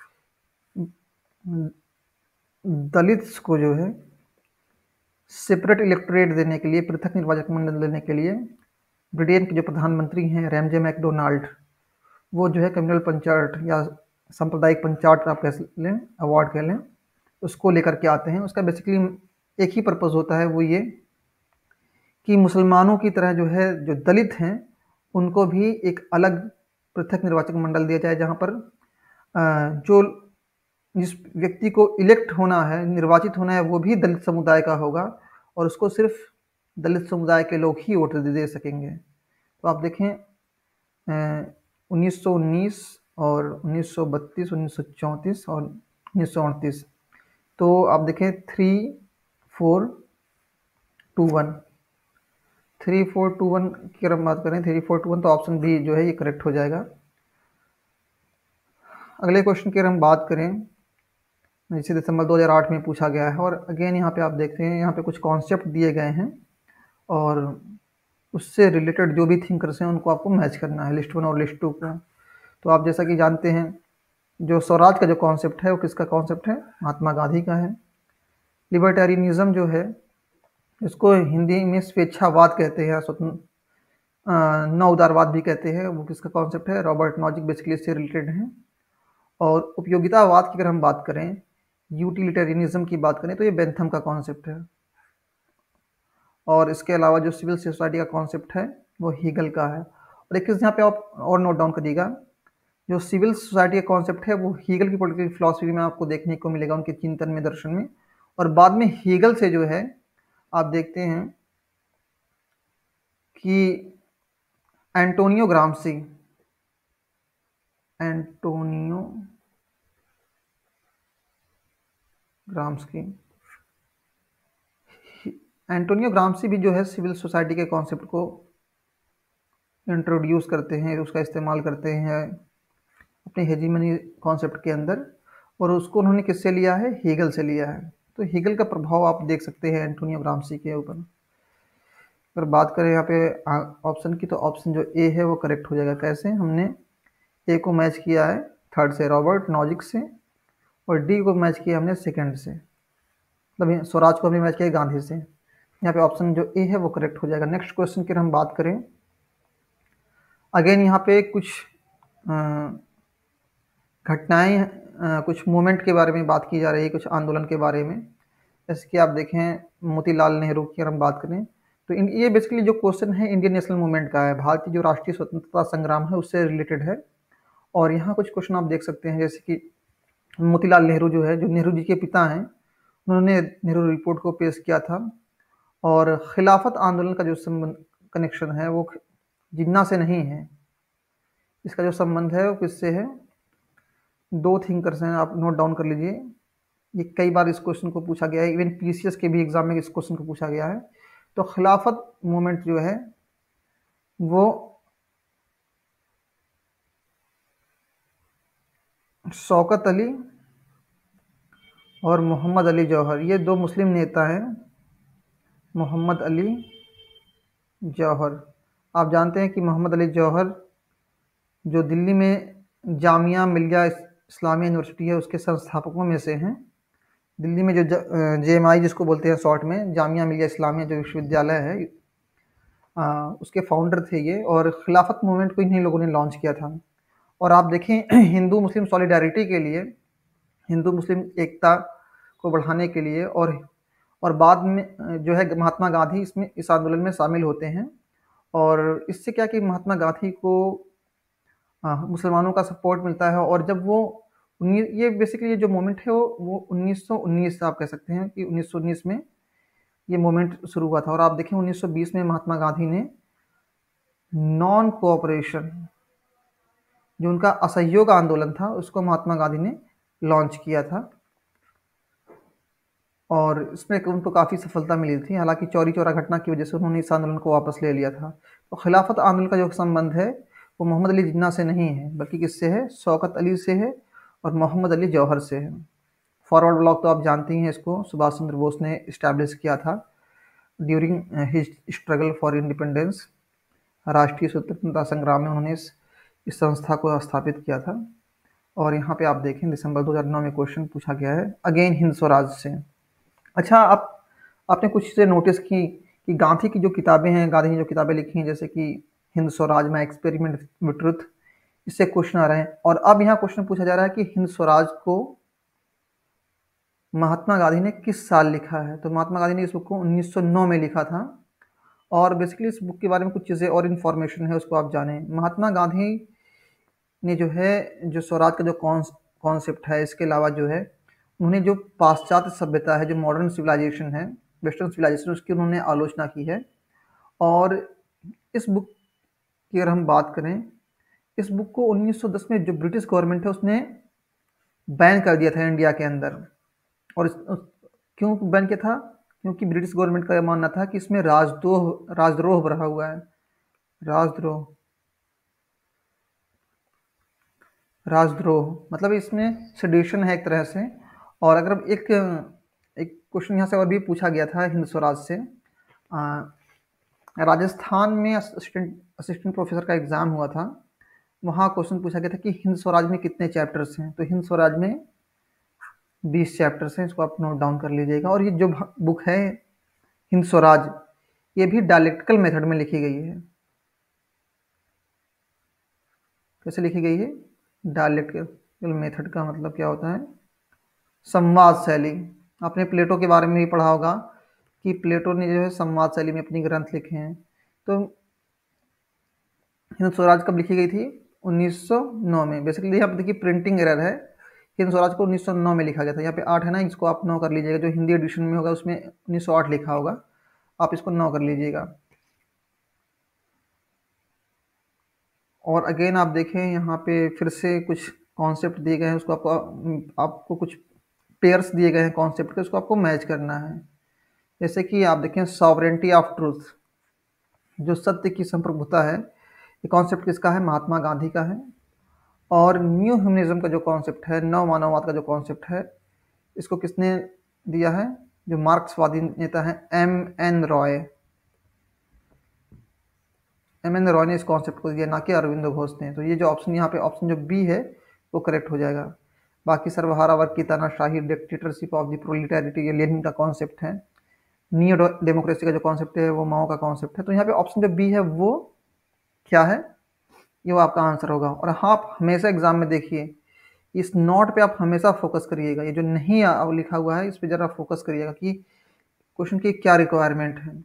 दलित्स को जो है सेपरेट इलेक्टोरेट देने के लिए, पृथक निर्वाचक मंडल देने के लिए, ब्रिटेन के जो प्रधानमंत्री हैं रैमजे मैकडोनाल्ड, वो जो है कम्युनल पंचायत या सांप्रदायिक पंचायत आप कह लें, अवार्ड कह लें, उसको लेकर के आते हैं। उसका बेसिकली एक ही पर्पज़ होता है, वो ये कि मुसलमानों की तरह जो है जो दलित हैं उनको भी एक अलग पृथक निर्वाचक मंडल दिया जाए, जहाँ पर जो जिस व्यक्ति को इलेक्ट होना है, निर्वाचित होना है, वो भी दलित समुदाय का होगा और उसको सिर्फ दलित समुदाय के लोग ही वोट दे सकेंगे। तो आप देखें उन्नीस सौ उन्नीस और उन्नीस सौ बत्तीस, उन्नीस सौ चौंतीस और उन्नीस सौ अड़तीस, तो आप देखें three four two one three four two one की अगर हम बात करें, थ्री फोर टू वन, तो ऑप्शन बी जो है ये करेक्ट हो जाएगा। अगले क्वेश्चन की अगर हम बात करें, जिसे दिसंबर दो हज़ार आठ में पूछा गया है, और अगेन यहाँ पे आप देखते हैं यहाँ पे कुछ कॉन्सेप्ट दिए गए हैं और उससे रिलेटेड जो भी थिंकर्स हैं उनको आपको मैच करना है, लिस्ट वन और लिस्ट टू को। तो आप जैसा कि जानते हैं जो स्वराज का जो कॉन्सेप्ट है वो किसका कॉन्सेप्ट है, महात्मा गांधी का है। लिबर्टेरियनिज्म जो है, इसको हिंदी में स्वेच्छावाद कहते हैं, स्वतंत्र नव उदारवाद भी कहते हैं, वो किसका कॉन्सेप्ट है, रॉबर्ट नॉजिक बेसिकली इससे रिलेटेड है। और उपयोगितावाद की अगर हम बात करें, यूटिलिटेरियनिज्म की बात करें, तो ये बेंथम का कॉन्सेप्ट है। और इसके अलावा जो सिविल सोसाइटी का कॉन्सेप्ट है वो हीगल का है। और एक चीज़ यहाँ पे आप और नोट डाउन करिएगा, जो सिविल सोसाइटी का कॉन्सेप्ट है वो हीगल की पॉलिटिकल फिलॉसफी में आपको देखने को मिलेगा, उनके चिंतन में, दर्शन में। और बाद में हीगल से जो है आप देखते हैं कि Antonio Gramsci Antonio Gramsci Antonio Gramsci भी जो है सिविल सोसाइटी के कॉन्सेप्ट को इंट्रोड्यूस करते हैं, उसका इस्तेमाल करते हैं अपने हेजीमनी कॉन्सेप्ट के अंदर। और उसको उन्होंने किससे लिया है, हीगल से लिया है। तो हीगल का प्रभाव आप देख सकते हैं एंटोनियो ग्राम्सी के ऊपर। अगर बात करें यहाँ पे ऑप्शन की, तो ऑप्शन जो ए है वो करेक्ट हो जाएगा। कैसे, हमने ए को मैच किया है थर्ड से, रॉबर्ट नॉजिक से, और डी को मैच किया हमने सेकंड से, मतलब स्वराज को हमने मैच किया गांधी से। यहाँ पे ऑप्शन जो ए है वो करेक्ट हो जाएगा। नेक्स्ट क्वेश्चन की हम बात करें, अगेन यहाँ पे कुछ घटनाएं, कुछ मूवमेंट के बारे में बात की जा रही है, कुछ आंदोलन के बारे में। जैसे कि आप देखें मोतीलाल नेहरू की अगर हम बात करें, तो इन ये बेसिकली जो क्वेश्चन है इंडियन नेशनल मूवमेंट का है, भारतीय जो राष्ट्रीय स्वतंत्रता संग्राम है उससे रिलेटेड है। और यहाँ कुछ क्वेश्चन आप देख सकते हैं, जैसे कि मोतीलाल नेहरू जो है, जो नेहरू जी के पिता हैं, उन्होंने नेहरू रिपोर्ट को पेश किया था। और खिलाफत आंदोलन का जो संबंध कनेक्शन है वो जिन्ना से नहीं है, इसका जो संबंध है वो किससे है, दो थिंकर्स हैं, आप नोट डाउन कर लीजिए। ये कई बार इस क्वेश्चन को पूछा गया है, इवन पीसीएस के भी एग्जाम में इस क्वेश्चन को पूछा गया है। तो खिलाफत मूवमेंट जो है वो शौकत अली और मोहम्मद अली जौहर, ये दो मुस्लिम नेता हैं, मोहम्मद अली जौहर। आप जानते हैं कि मोहम्मद अली जौहर जो दिल्ली में जामिया मिलिया इस्लामिया यूनिवर्सिटी है उसके संस्थापकों में से हैं। दिल्ली में जो जे एम आई जिसको बोलते हैं शॉर्ट में, जामिया मिलिया इस्लामिया जो विश्वविद्यालय है, आ, उसके फाउंडर थे ये। और खिलाफत मूवमेंट को इन्हीं लोगों ने लॉन्च किया था। और आप देखें हिंदू मुस्लिम सॉलिडारिटी के लिए, हिंदू मुस्लिम एकता को बढ़ाने के लिए, और और बाद में जो है महात्मा गांधी इसमें इस आंदोलन में शामिल होते हैं। और इससे क्या कि महात्मा गांधी को मुसलमानों का सपोर्ट मिलता है। और जब वो उन्नीस ये बेसिकली ये जो मूवमेंट है वो वो उन्नीस सौ उन्नीस आप कह सकते हैं कि उन्नीस सौ उन्नीस में ये मूवमेंट शुरू हुआ था। और आप देखें उन्नीस सौ बीस में महात्मा गांधी ने नॉन कोऑपरेशन, जो उनका असहयोग आंदोलन था, उसको महात्मा गांधी ने लॉन्च किया था और इसमें उनको काफ़ी सफलता मिली थी। हालांकि चौरी चौरा घटना की वजह से उन्होंने इस आंदोलन को वापस ले लिया था। तो खिलाफत आंदोलन का जो संबंध है वो मोहम्मद अली जिन्ना से नहीं है, बल्कि किससे है? शौकत अली से है और मोहम्मद अली जौहर से है। फॉरवर्ड ब्लॉक तो आप जानते ही हैं, इसको सुभाष चंद्र बोस ने इस्टेब्लिश किया था during his struggle for independence. राष्ट्रीय स्वतंत्रता संग्राम में उन्होंने इस, इस संस्था को स्थापित किया था। और यहाँ पे आप देखें दिसंबर दो हज़ार नौ में क्वेश्चन पूछा गया है अगेन हिंद स्वराज से। अच्छा, आप आपने कुछ चीज़ें नोटिस की कि गांधी की जो किताबें हैं, गांधी ने जो किताबें लिखी हैं, जैसे कि हिंद स्वराज में एक्सपेरिमेंट विद ट्रुथ, इससे क्वेश्चन आ रहे हैं। और अब यहाँ क्वेश्चन पूछा जा रहा है कि हिंद स्वराज को महात्मा गांधी ने किस साल लिखा है? तो महात्मा गांधी ने इस बुक को उन्नीस सौ नौ में लिखा था। और बेसिकली इस बुक के बारे में कुछ चीज़ें और इन्फॉर्मेशन है, उसको आप जानें। महात्मा गांधी ने जो है जो स्वराज का जो कॉन्सेप्ट है, इसके अलावा जो है उन्होंने जो पाश्चात्य सभ्यता है, जो मॉडर्न सिविलाइजेशन है, वेस्टर्न सिविलाइजेशन, उसकी उन्होंने आलोचना की है। और इस बुक की अगर हम बात करें, इस बुक को उन्नीस सौ दस में जो ब्रिटिश गवर्नमेंट है उसने बैन कर दिया था इंडिया के अंदर। और इस, क्यों बैन किया था? क्योंकि ब्रिटिश गवर्नमेंट का यह मानना था कि इसमें राजद्रोह राजद्रोह भरा हुआ है। राजद्रोह राजद्रोह मतलब इसमें सेडिशन है एक तरह से। और अगर एक एक क्वेश्चन यहाँ से और भी पूछा गया था हिंद स्वराज से, आ, राजस्थान में असिस्टेंट असिस्टेंट प्रोफेसर का एग्ज़ाम हुआ था, वहाँ क्वेश्चन पूछा गया था कि हिंद स्वराज में कितने चैप्टर्स हैं? तो हिंद स्वराज में बीस चैप्टर्स हैं, इसको आप नोट डाउन कर लीजिएगा। और ये जो बुक है हिंद स्वराज, ये भी डायलेक्टिकल मेथड में लिखी गई है। कैसे लिखी गई है? डायलेक्टिकल मेथड का मतलब क्या होता है? संवाद शैली। आपने प्लेटो के बारे में भी पढ़ा होगा कि प्लेटो ने जो है संवाद शैली में अपनी ग्रंथ लिखे हैं। तो हिंद स्वराज कब लिखी गई थी? उन्नीस सौ नौ में। बेसिकली यहाँ पे देखिए प्रिंटिंग एरर है, हिंद स्वराज को उन्नीस सौ नौ में लिखा गया था। यहाँ पे आठ है ना, इसको आप नौ कर लीजिएगा। जो हिंदी एडिशन में होगा उसमें उन्नीस सौ आठ लिखा होगा, आप इसको नौ कर लीजिएगा। और अगेन आप देखें यहाँ पे फिर से कुछ कॉन्सेप्ट दिए गए हैं, उसको आपको आपको कुछ पेयर्स दिए गए हैं कॉन्सेप्ट के, उसको आपको मैच करना है। जैसे कि आप देखें सॉवरेंटी ऑफ ट्रूथ, जो सत्य की संप्रभुता है, ये कॉन्सेप्ट किसका है? महात्मा गांधी का है। और न्यू ह्यूमनिज्म का जो कॉन्सेप्ट है, नव मानववाद का जो कॉन्सेप्ट है, इसको किसने दिया है? जो मार्क्सवादी नेता है एम एन रॉय। एम एन रॉय ने इस कॉन्सेप्ट को दिया, ना कि अरविंदो घोष ने। तो ये जो ऑप्शन यहाँ पे ऑप्शन जो बी है वो करेक्ट हो जाएगा। बाकी सर्वहारा वर्ग की तानाशाही, डिक्टेटरशिप ऑफ द प्रोलेटारिटी, ये लेनिन का कॉन्सेप्ट है। नियो डेमोक्रेसी का जो कॉन्सेप्ट है वो माओ का कॉन्सेप्ट है। तो यहाँ पे ऑप्शन जो बी है वो क्या है? ये वो आपका आंसर होगा। और हाँ, आप हमेशा एग्जाम में देखिए इस नोट पे आप हमेशा फोकस करिएगा। ये जो नहीं लिखा हुआ है इस पे जरा फोकस करिएगा कि क्वेश्चन की क्या रिक्वायरमेंट है।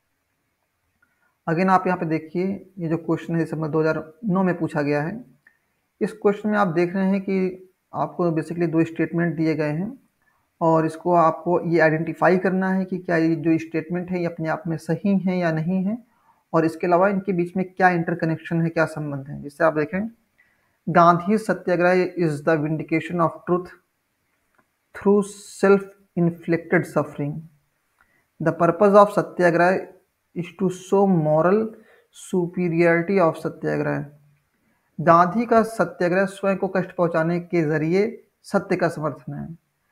अगेन आप यहाँ पे देखिए, ये जो क्वेश्चन है दिसंबर दो हज़ार नौ में पूछा गया है। इस क्वेश्चन में आप देख रहे हैं कि आपको बेसिकली दो स्टेटमेंट दिए गए हैं और इसको आपको ये आइडेंटिफाई करना है कि क्या ये जो स्टेटमेंट है ये अपने आप में सही है या नहीं है, और इसके अलावा इनके बीच में क्या इंटरकनेक्शन है, क्या संबंध है। जिससे आप देखें, Gandhi satyagraha is the vindication of truth through self inflicted suffering. The purpose of satyagraha is to show moral superiority of satyagraha. Gandhi का सत्याग्रह स्वयं को कष्ट पहुंचाने के जरिए सत्य का समर्थन है।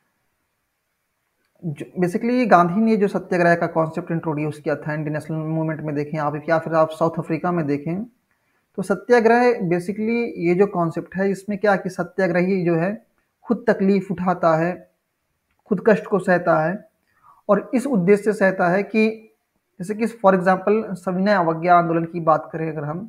बेसिकली गांधी ने जो सत्याग्रह का कॉन्सेप्ट इंट्रोड्यूस किया था इंडियन नेशनल मूवमेंट में, देखें आप, या फिर आप साउथ अफ्रीका में देखें, तो सत्याग्रह बेसिकली ये जो कॉन्सेप्ट है इसमें क्या कि सत्याग्रही जो है खुद तकलीफ उठाता है, खुद कष्ट को सहता है, और इस उद्देश्य से सहता है कि जैसे कि फॉर एग्जांपल सविनय अवज्ञा आंदोलन की बात करें, अगर हम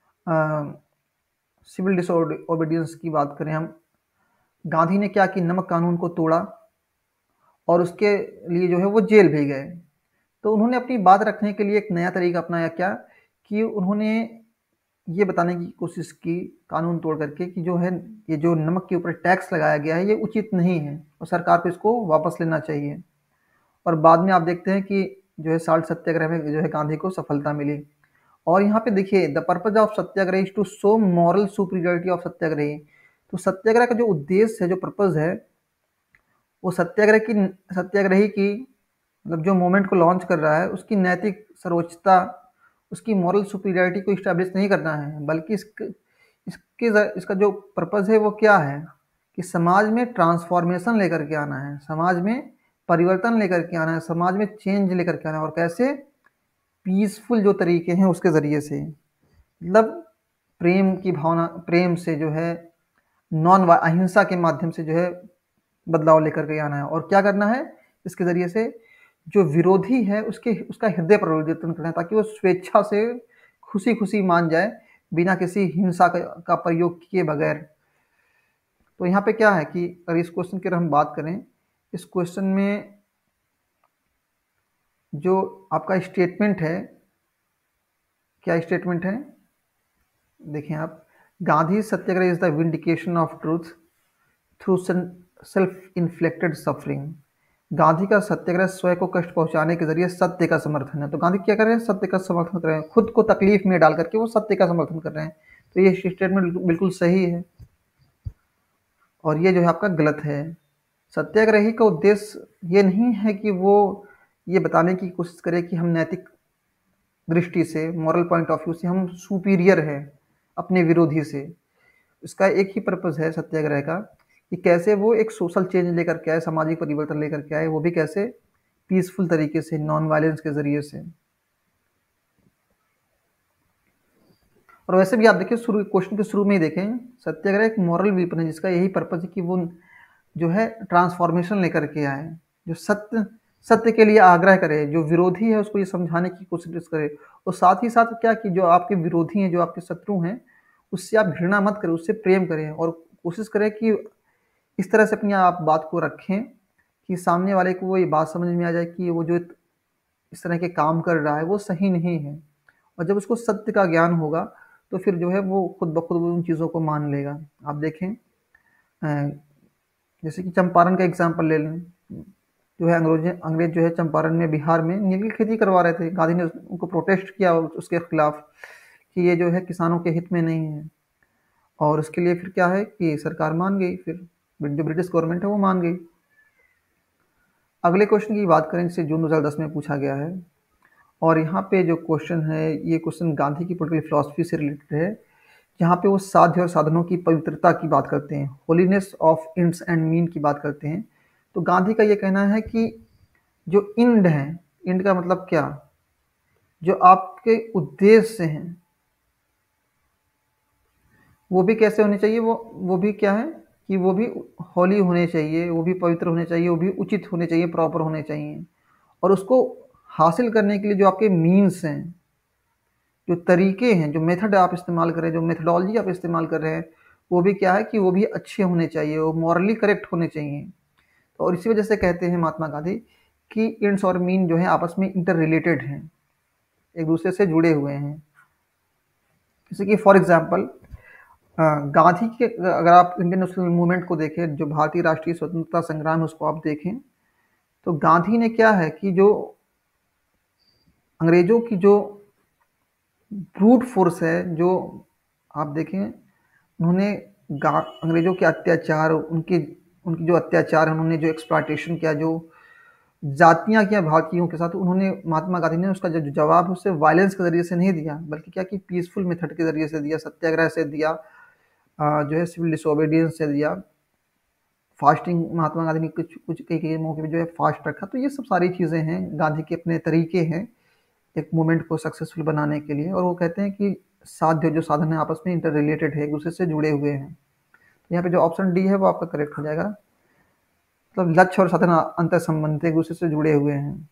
सिविल डिसोबीडियंस की बात करें, हम गांधी ने क्या कि नमक कानून को तोड़ा और उसके लिए जो है वो जेल भी गए। तो उन्होंने अपनी बात रखने के लिए एक नया तरीका अपनाया, क्या कि उन्होंने ये बताने की कोशिश की कानून तोड़ करके कि जो है ये जो नमक के ऊपर टैक्स लगाया गया है ये उचित नहीं है और सरकार को इसको वापस लेना चाहिए। और बाद में आप देखते हैं कि जो है साल्ट सत्याग्रह में जो है गांधी को सफलता मिली। और यहाँ पे देखिए, the purpose of satyagraha is to show moral superiority of satyagrahi. तो सत्याग्रह का जो उद्देश्य है, जो पर्पज है, वो सत्याग्रह की सत्याग्रही की मतलब जो मूवमेंट को लॉन्च कर रहा है उसकी नैतिक सर्वोच्चता, उसकी मॉरल सुपीरियरिटी को इस्टेब्लिश नहीं करना है, बल्कि इसके इसके इसका जो पर्पज है वो क्या है कि समाज में ट्रांसफॉर्मेशन लेकर के आना है, समाज में परिवर्तन लेकर के आना है, समाज में चेंज लेकर के आना है। और कैसे? पीसफुल जो तरीके हैं उसके ज़रिए से, मतलब प्रेम की भावना, प्रेम से जो है नॉन अहिंसा के माध्यम से जो है बदलाव लेकर के आना है। और क्या करना है इसके ज़रिए से? जो विरोधी है उसके उसका हृदय परिवर्तन करना है, ताकि वो स्वेच्छा से खुशी खुशी मान जाए बिना किसी हिंसा का, का प्रयोग किए बगैर। तो यहाँ पे क्या है कि अगर इस क्वेश्चन की अगर हम बात करें, इस क्वेश्चन में जो आपका स्टेटमेंट है, क्या स्टेटमेंट है? देखें आप, Gandhi satyagraha is the vindication of truth through self inflicted suffering. Gandhi का सत्याग्रह स्वयं को कष्ट पहुंचाने के जरिए सत्य का समर्थन है। तो गांधी क्या कर रहे हैं? सत्य का समर्थन कर रहे हैं, खुद को तकलीफ में डाल करके वो सत्य का समर्थन कर रहे हैं। तो ये स्टेटमेंट बिल्कुल सही है और ये जो है आपका गलत है। सत्याग्रही का उद्देश्य ये नहीं है कि वो ये बताने की कोशिश करे कि हम नैतिक दृष्टि से, मॉरल पॉइंट ऑफ व्यू से हम सुपीरियर हैं अपने विरोधी से। इसका एक ही पर्पज़ है सत्याग्रह का कि कैसे वो एक सोशल चेंज लेकर के आए, सामाजिक परिवर्तन लेकर के आए, वो भी कैसे? पीसफुल तरीके से, नॉन वायलेंस के ज़रिए से। और वैसे भी आप देखिए, शुरू क्वेश्चन के शुरू में ही देखें, सत्याग्रह एक मॉरल वीपन है जिसका यही पर्पज़ है कि वो जो है ट्रांसफॉर्मेशन लेकर के आए, जो सत्य सत्य के लिए आग्रह करे, जो विरोधी है उसको ये समझाने की कोशिश करे। और साथ ही साथ क्या कि जो आपके विरोधी हैं, जो आपके शत्रु हैं, उससे आप घृणा मत करें, उससे प्रेम करें और कोशिश करें कि इस तरह से अपनी आप बात को रखें कि सामने वाले को वो ये बात समझ में आ जाए कि वो जो इस तरह के काम कर रहा है वो सही नहीं है। और जब उसको सत्य का ज्ञान होगा तो फिर जो है वो खुद ब खुद उन चीज़ों को मान लेगा। आप देखें, जैसे कि चंपारण का एग्जाम्पल ले लें, जो है अंग्रेज अंग्रेज जो है चंपारण में, बिहार में नील की खेती करवा रहे थे। गांधी ने उनको प्रोटेस्ट किया उसके खिलाफ कि ये जो है किसानों के हित में नहीं है। और उसके लिए फिर क्या है कि सरकार मान गई, फिर जो ब्रिटिश गवर्नमेंट है वो मान गई। अगले क्वेश्चन की बात करें जिसे जून दो हज़ार दस में पूछा गया है, और यहाँ पे जो क्वेश्चन है ये क्वेश्चन गांधी की पॉलिटिकल फिलॉसफी से रिलेटेड है, जहाँ पे वो साध्य और साधनों की पवित्रता की बात करते हैं, holiness of ends and mean की बात करते हैं। तो गांधी का ये कहना है कि जो इंड है, इंड का मतलब क्या? जो आपके उद्देश्य हैं वो भी कैसे होने चाहिए? वो वो भी क्या है कि वो भी होली होने चाहिए, वो भी पवित्र होने चाहिए, वो भी उचित होने चाहिए, प्रॉपर होने चाहिए। और उसको हासिल करने के लिए जो आपके मीन्स हैं, जो तरीके हैं, जो मेथड आप इस्तेमाल कर रहे हैं, जो मेथडोलॉजी आप इस्तेमाल कर रहे हैं, वो भी क्या है कि वो भी अच्छे होने चाहिए, वो मॉरली करेक्ट होने चाहिए। तो और इसी वजह से कहते हैं महात्मा गांधी कि इंड्स और मीन जो है आपस में इंटर रिलेटेड हैं, एक दूसरे से जुड़े हुए हैं। जैसे कि फॉर एग्जांपल गांधी के, अगर आप इंडियन नेशनल मूवमेंट को देखें, जो भारतीय राष्ट्रीय स्वतंत्रता संग्राम है उसको आप देखें, तो गांधी ने क्या है कि जो अंग्रेजों की जो ब्रूट फोर्स है, जो आप देखें, उन्होंने अंग्रेजों के अत्याचार, उनके उनकी जो अत्याचार है, उन्होंने जो एक्सप्लॉयटेशन किया, जो जातियां किया भारतीयों के साथ, उन्होंने, महात्मा गांधी ने उसका जो जवाब है उससे वायलेंस के जरिए से नहीं दिया, बल्कि क्या कि पीसफुल मेथड के जरिए से दिया, सत्याग्रह से दिया, जो है सिविल डिसोबीडियंस से दिया, फास्टिंग, महात्मा गांधी ने कुछ कुछ कई कई मौके पे जो है फास्ट रखा। तो ये सब सारी चीज़ें हैं, गांधी के अपने तरीके हैं एक मूवमेंट को सक्सेसफुल बनाने के लिए। और वो कहते हैं कि साध्य जो साधन है आपस में इंटर रिलेटेड है, एक दूसरे से जुड़े हुए हैं। तो यहाँ पे जो ऑप्शन डी है वो आपका करेक्ट हो जाएगा, मतलब लक्ष्य और साधन अंतर संबंधित, एक दूसरे से जुड़े हुए हैं।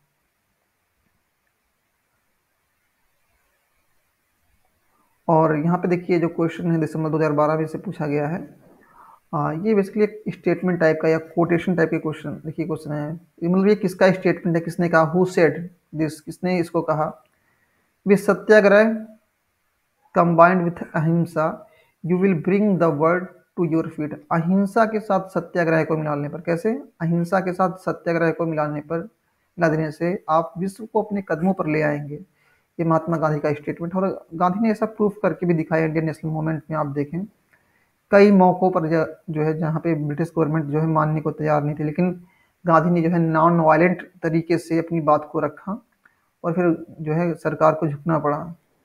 और यहाँ पे देखिए जो क्वेश्चन है दिसंबर दो हज़ार बारह में से पूछा गया है, हाँ, ये बेसिकली एक स्टेटमेंट टाइप का या कोटेशन टाइप के क्वेश्चन देखिए क्वेश्चन है। ये मतलब ये किसका स्टेटमेंट है, किसने कहा, हु सेड दिस, किसने इसको कहा। वे satyagraha combined with ahimsa you will bring the world to your feet. Ahimsa के साथ सत्याग्रह को मिलाने पर, कैसे अहिंसा के साथ सत्याग्रह को मिलाने पर, मिला देने से आप विश्व को अपने कदमों पर ले आएंगे। ये महात्मा गांधी का स्टेटमेंट, और गांधी ने ऐसा प्रूफ करके भी दिखाया इंडियन नेशनल मूवमेंट में। आप देखें कई मौक़ों पर ज जो है जहाँ पे ब्रिटिश गवर्नमेंट जो है मानने को तैयार नहीं थी, लेकिन गांधी ने जो है नॉन वायलेंट तरीके से अपनी बात को रखा और फिर जो है सरकार को झुकना पड़ा।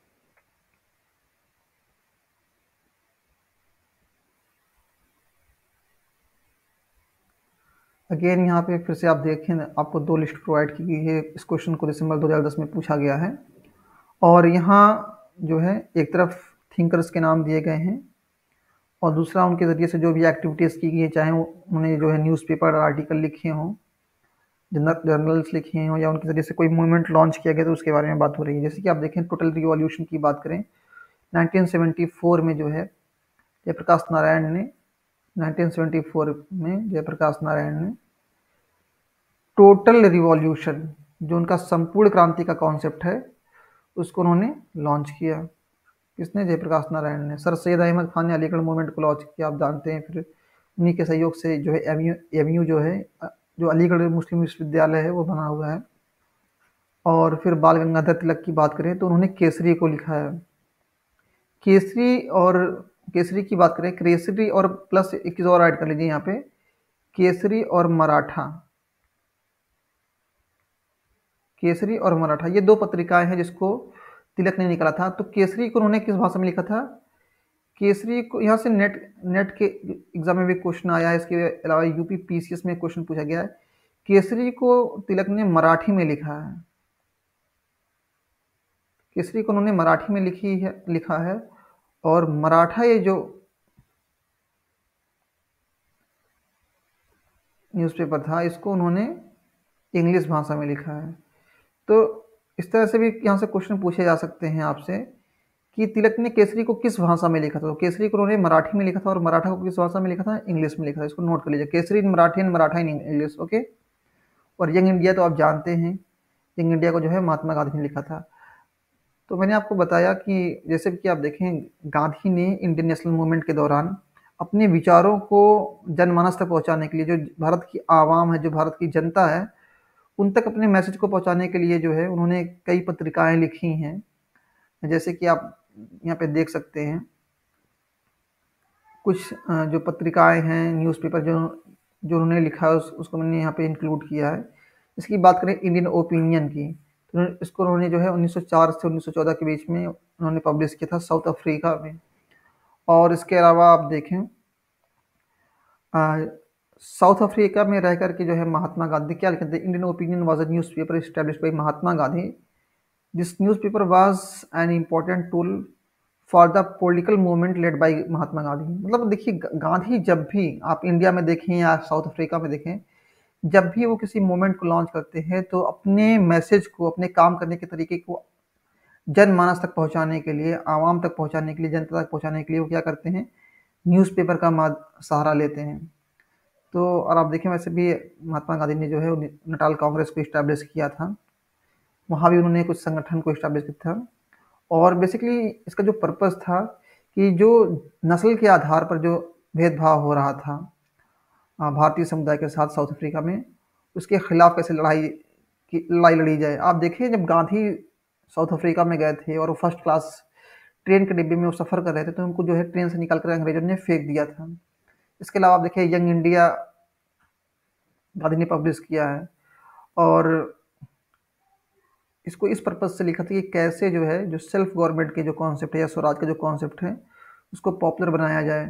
अगेन यहाँ पे फिर से आप देखें, आपको दो लिस्ट प्रोवाइड की गई है। इस क्वेश्चन को दिसंबर दो हज़ार दस में पूछा गया है, और यहाँ जो है एक तरफ थिंकर्स के नाम दिए गए हैं और दूसरा उनके ज़रिए से जो भी एक्टिविटीज़ की गई है, चाहे उन्होंने जो है न्यूज़पेपर आर्टिकल लिखे हों, जर्नल्स लिखे हों, या उनके ज़रिए से कोई मूवमेंट लॉन्च किया गया तो उसके बारे में बात हो रही है। जैसे कि आप देखें टोटल रिवॉल्यूशन की बात करें, नाइनटीन सेवेंटी फोर में जो है जयप्रकाश नारायण ने नाइनटीन सेवेंटी फोर में जयप्रकाश नारायण ने टोटल रिवॉल्यूशन, जो उनका संपूर्ण क्रांति का कॉन्सेप्ट है, उसको उन्होंने लॉन्च किया। किसने? जयप्रकाश नारायण ने। सर सैयद अहमद खान ने अलीगढ़ मूवमेंट को लॉन्च किया, आप जानते हैं। फिर उन्हीं के सहयोग से जो है एमयू एमयू जो है, जो अलीगढ़ मुस्लिम विश्वविद्यालय है, वो बना हुआ है। और फिर बाल गंगाधर तिलक की बात करें तो उन्होंने केसरी को लिखा है। केसरी और केसरी की बात करें, केसरी और प्लस एक चीज़ और ऐड कर लीजिए यहाँ पे, केसरी और मराठा। केसरी और मराठा ये दो पत्रिकाएं हैं जिसको तिलक ने निकाला था। तो केसरी को उन्होंने किस भाषा में लिखा था? केसरी को यहाँ से नेट नेट के एग्जाम में भी क्वेश्चन आया है, इसके अलावा यूपी पीसीएस में क्वेश्चन पूछा गया है। केसरी को तिलक ने मराठी में लिखा है। केसरी को उन्होंने मराठी में लिखी है लिखा है और मराठा ये जो न्यूज़पेपर था, इसको उन्होंने इंग्लिश भाषा में लिखा है। तो इस तरह से भी यहाँ से क्वेश्चन पूछे जा सकते हैं आपसे कि तिलक ने केसरी को किस भाषा में लिखा था। तो केसरी को उन्होंने मराठी में लिखा था और मराठा को किस भाषा में लिखा था? इंग्लिश में लिखा था। इसको नोट कर लीजिए, Kesari in Marathi and Maratha in English. Okay. और यंग इंडिया तो आप जानते हैं, यंग इंडिया को जो है महात्मा गांधी ने लिखा था। तो मैंने आपको बताया कि जैसे कि आप देखें, गांधी ने इंडियन नेशनल मूवमेंट के दौरान अपने विचारों को जनमानस तक पहुंचाने के लिए, जो भारत की आवाम है, जो भारत की जनता है, उन तक अपने मैसेज को पहुंचाने के लिए जो है उन्होंने कई पत्रिकाएं लिखी हैं। जैसे कि आप यहाँ पे देख सकते हैं कुछ जो पत्रिकाएं हैं, न्यूज़पेपर जो जो उन्होंने लिखा है, उस, उसको मैंने यहाँ पे इंक्लूड किया है। इसकी बात करें इंडियन ओपिनियन की, तो इसको उन्होंने जो है उन्नीस सौ चार से उन्नीस सौ चौदह के बीच में उन्होंने पब्लिश किया था साउथ अफ्रीका में। और इसके अलावा आप देखें आ, साउथ अफ्रीका में रह करके जो है महात्मा गांधी क्या लिखते थे? Indian opinion was a newspaper established by Mahatma Gandhi. This newspaper was an important tool for the political movement led by Mahatma Gandhi. मतलब देखिए, गांधी जब भी आप इंडिया में देखें या साउथ अफ्रीका में देखें, जब भी वो किसी मूवमेंट को लॉन्च करते हैं तो अपने मैसेज को, अपने काम करने के तरीके को जनमानस तक पहुंचाने के लिए, आवाम तक पहुंचाने के लिए, जनता तक पहुंचाने के लिए वो क्या करते हैं? न्यूज़पेपर का सहारा लेते हैं। तो और आप देखें, वैसे भी महात्मा गांधी ने जो है नटाल कांग्रेस को इस्टेब्लिश किया था, वहाँ भी उन्होंने कुछ संगठन को इस्टेब्लिश किया था। और बेसिकली इसका जो पर्पस था कि जो नस्ल के आधार पर जो भेदभाव हो रहा था भारतीय समुदाय के साथ साउथ अफ्रीका में, उसके खिलाफ कैसे लड़ाई की लड़ाई लड़ी जाए। आप देखिए, जब गांधी साउथ अफ्रीका में गए थे और वो फर्स्ट क्लास ट्रेन के डिब्बे में वो सफ़र कर रहे थे, तो उनको जो है ट्रेन से निकाल कर अंग्रेजों ने फेंक दिया था। इसके अलावा आप देखिए, यंग इंडिया गांधी ने पब्लिश किया है और इसको इस पर्पज़ से लिखा था कि कैसे जो है जो सेल्फ गवर्नमेंट के जो कॉन्सेप्ट है या स्वराज का जो कॉन्सेप्ट है, उसको पॉपुलर बनाया जाए।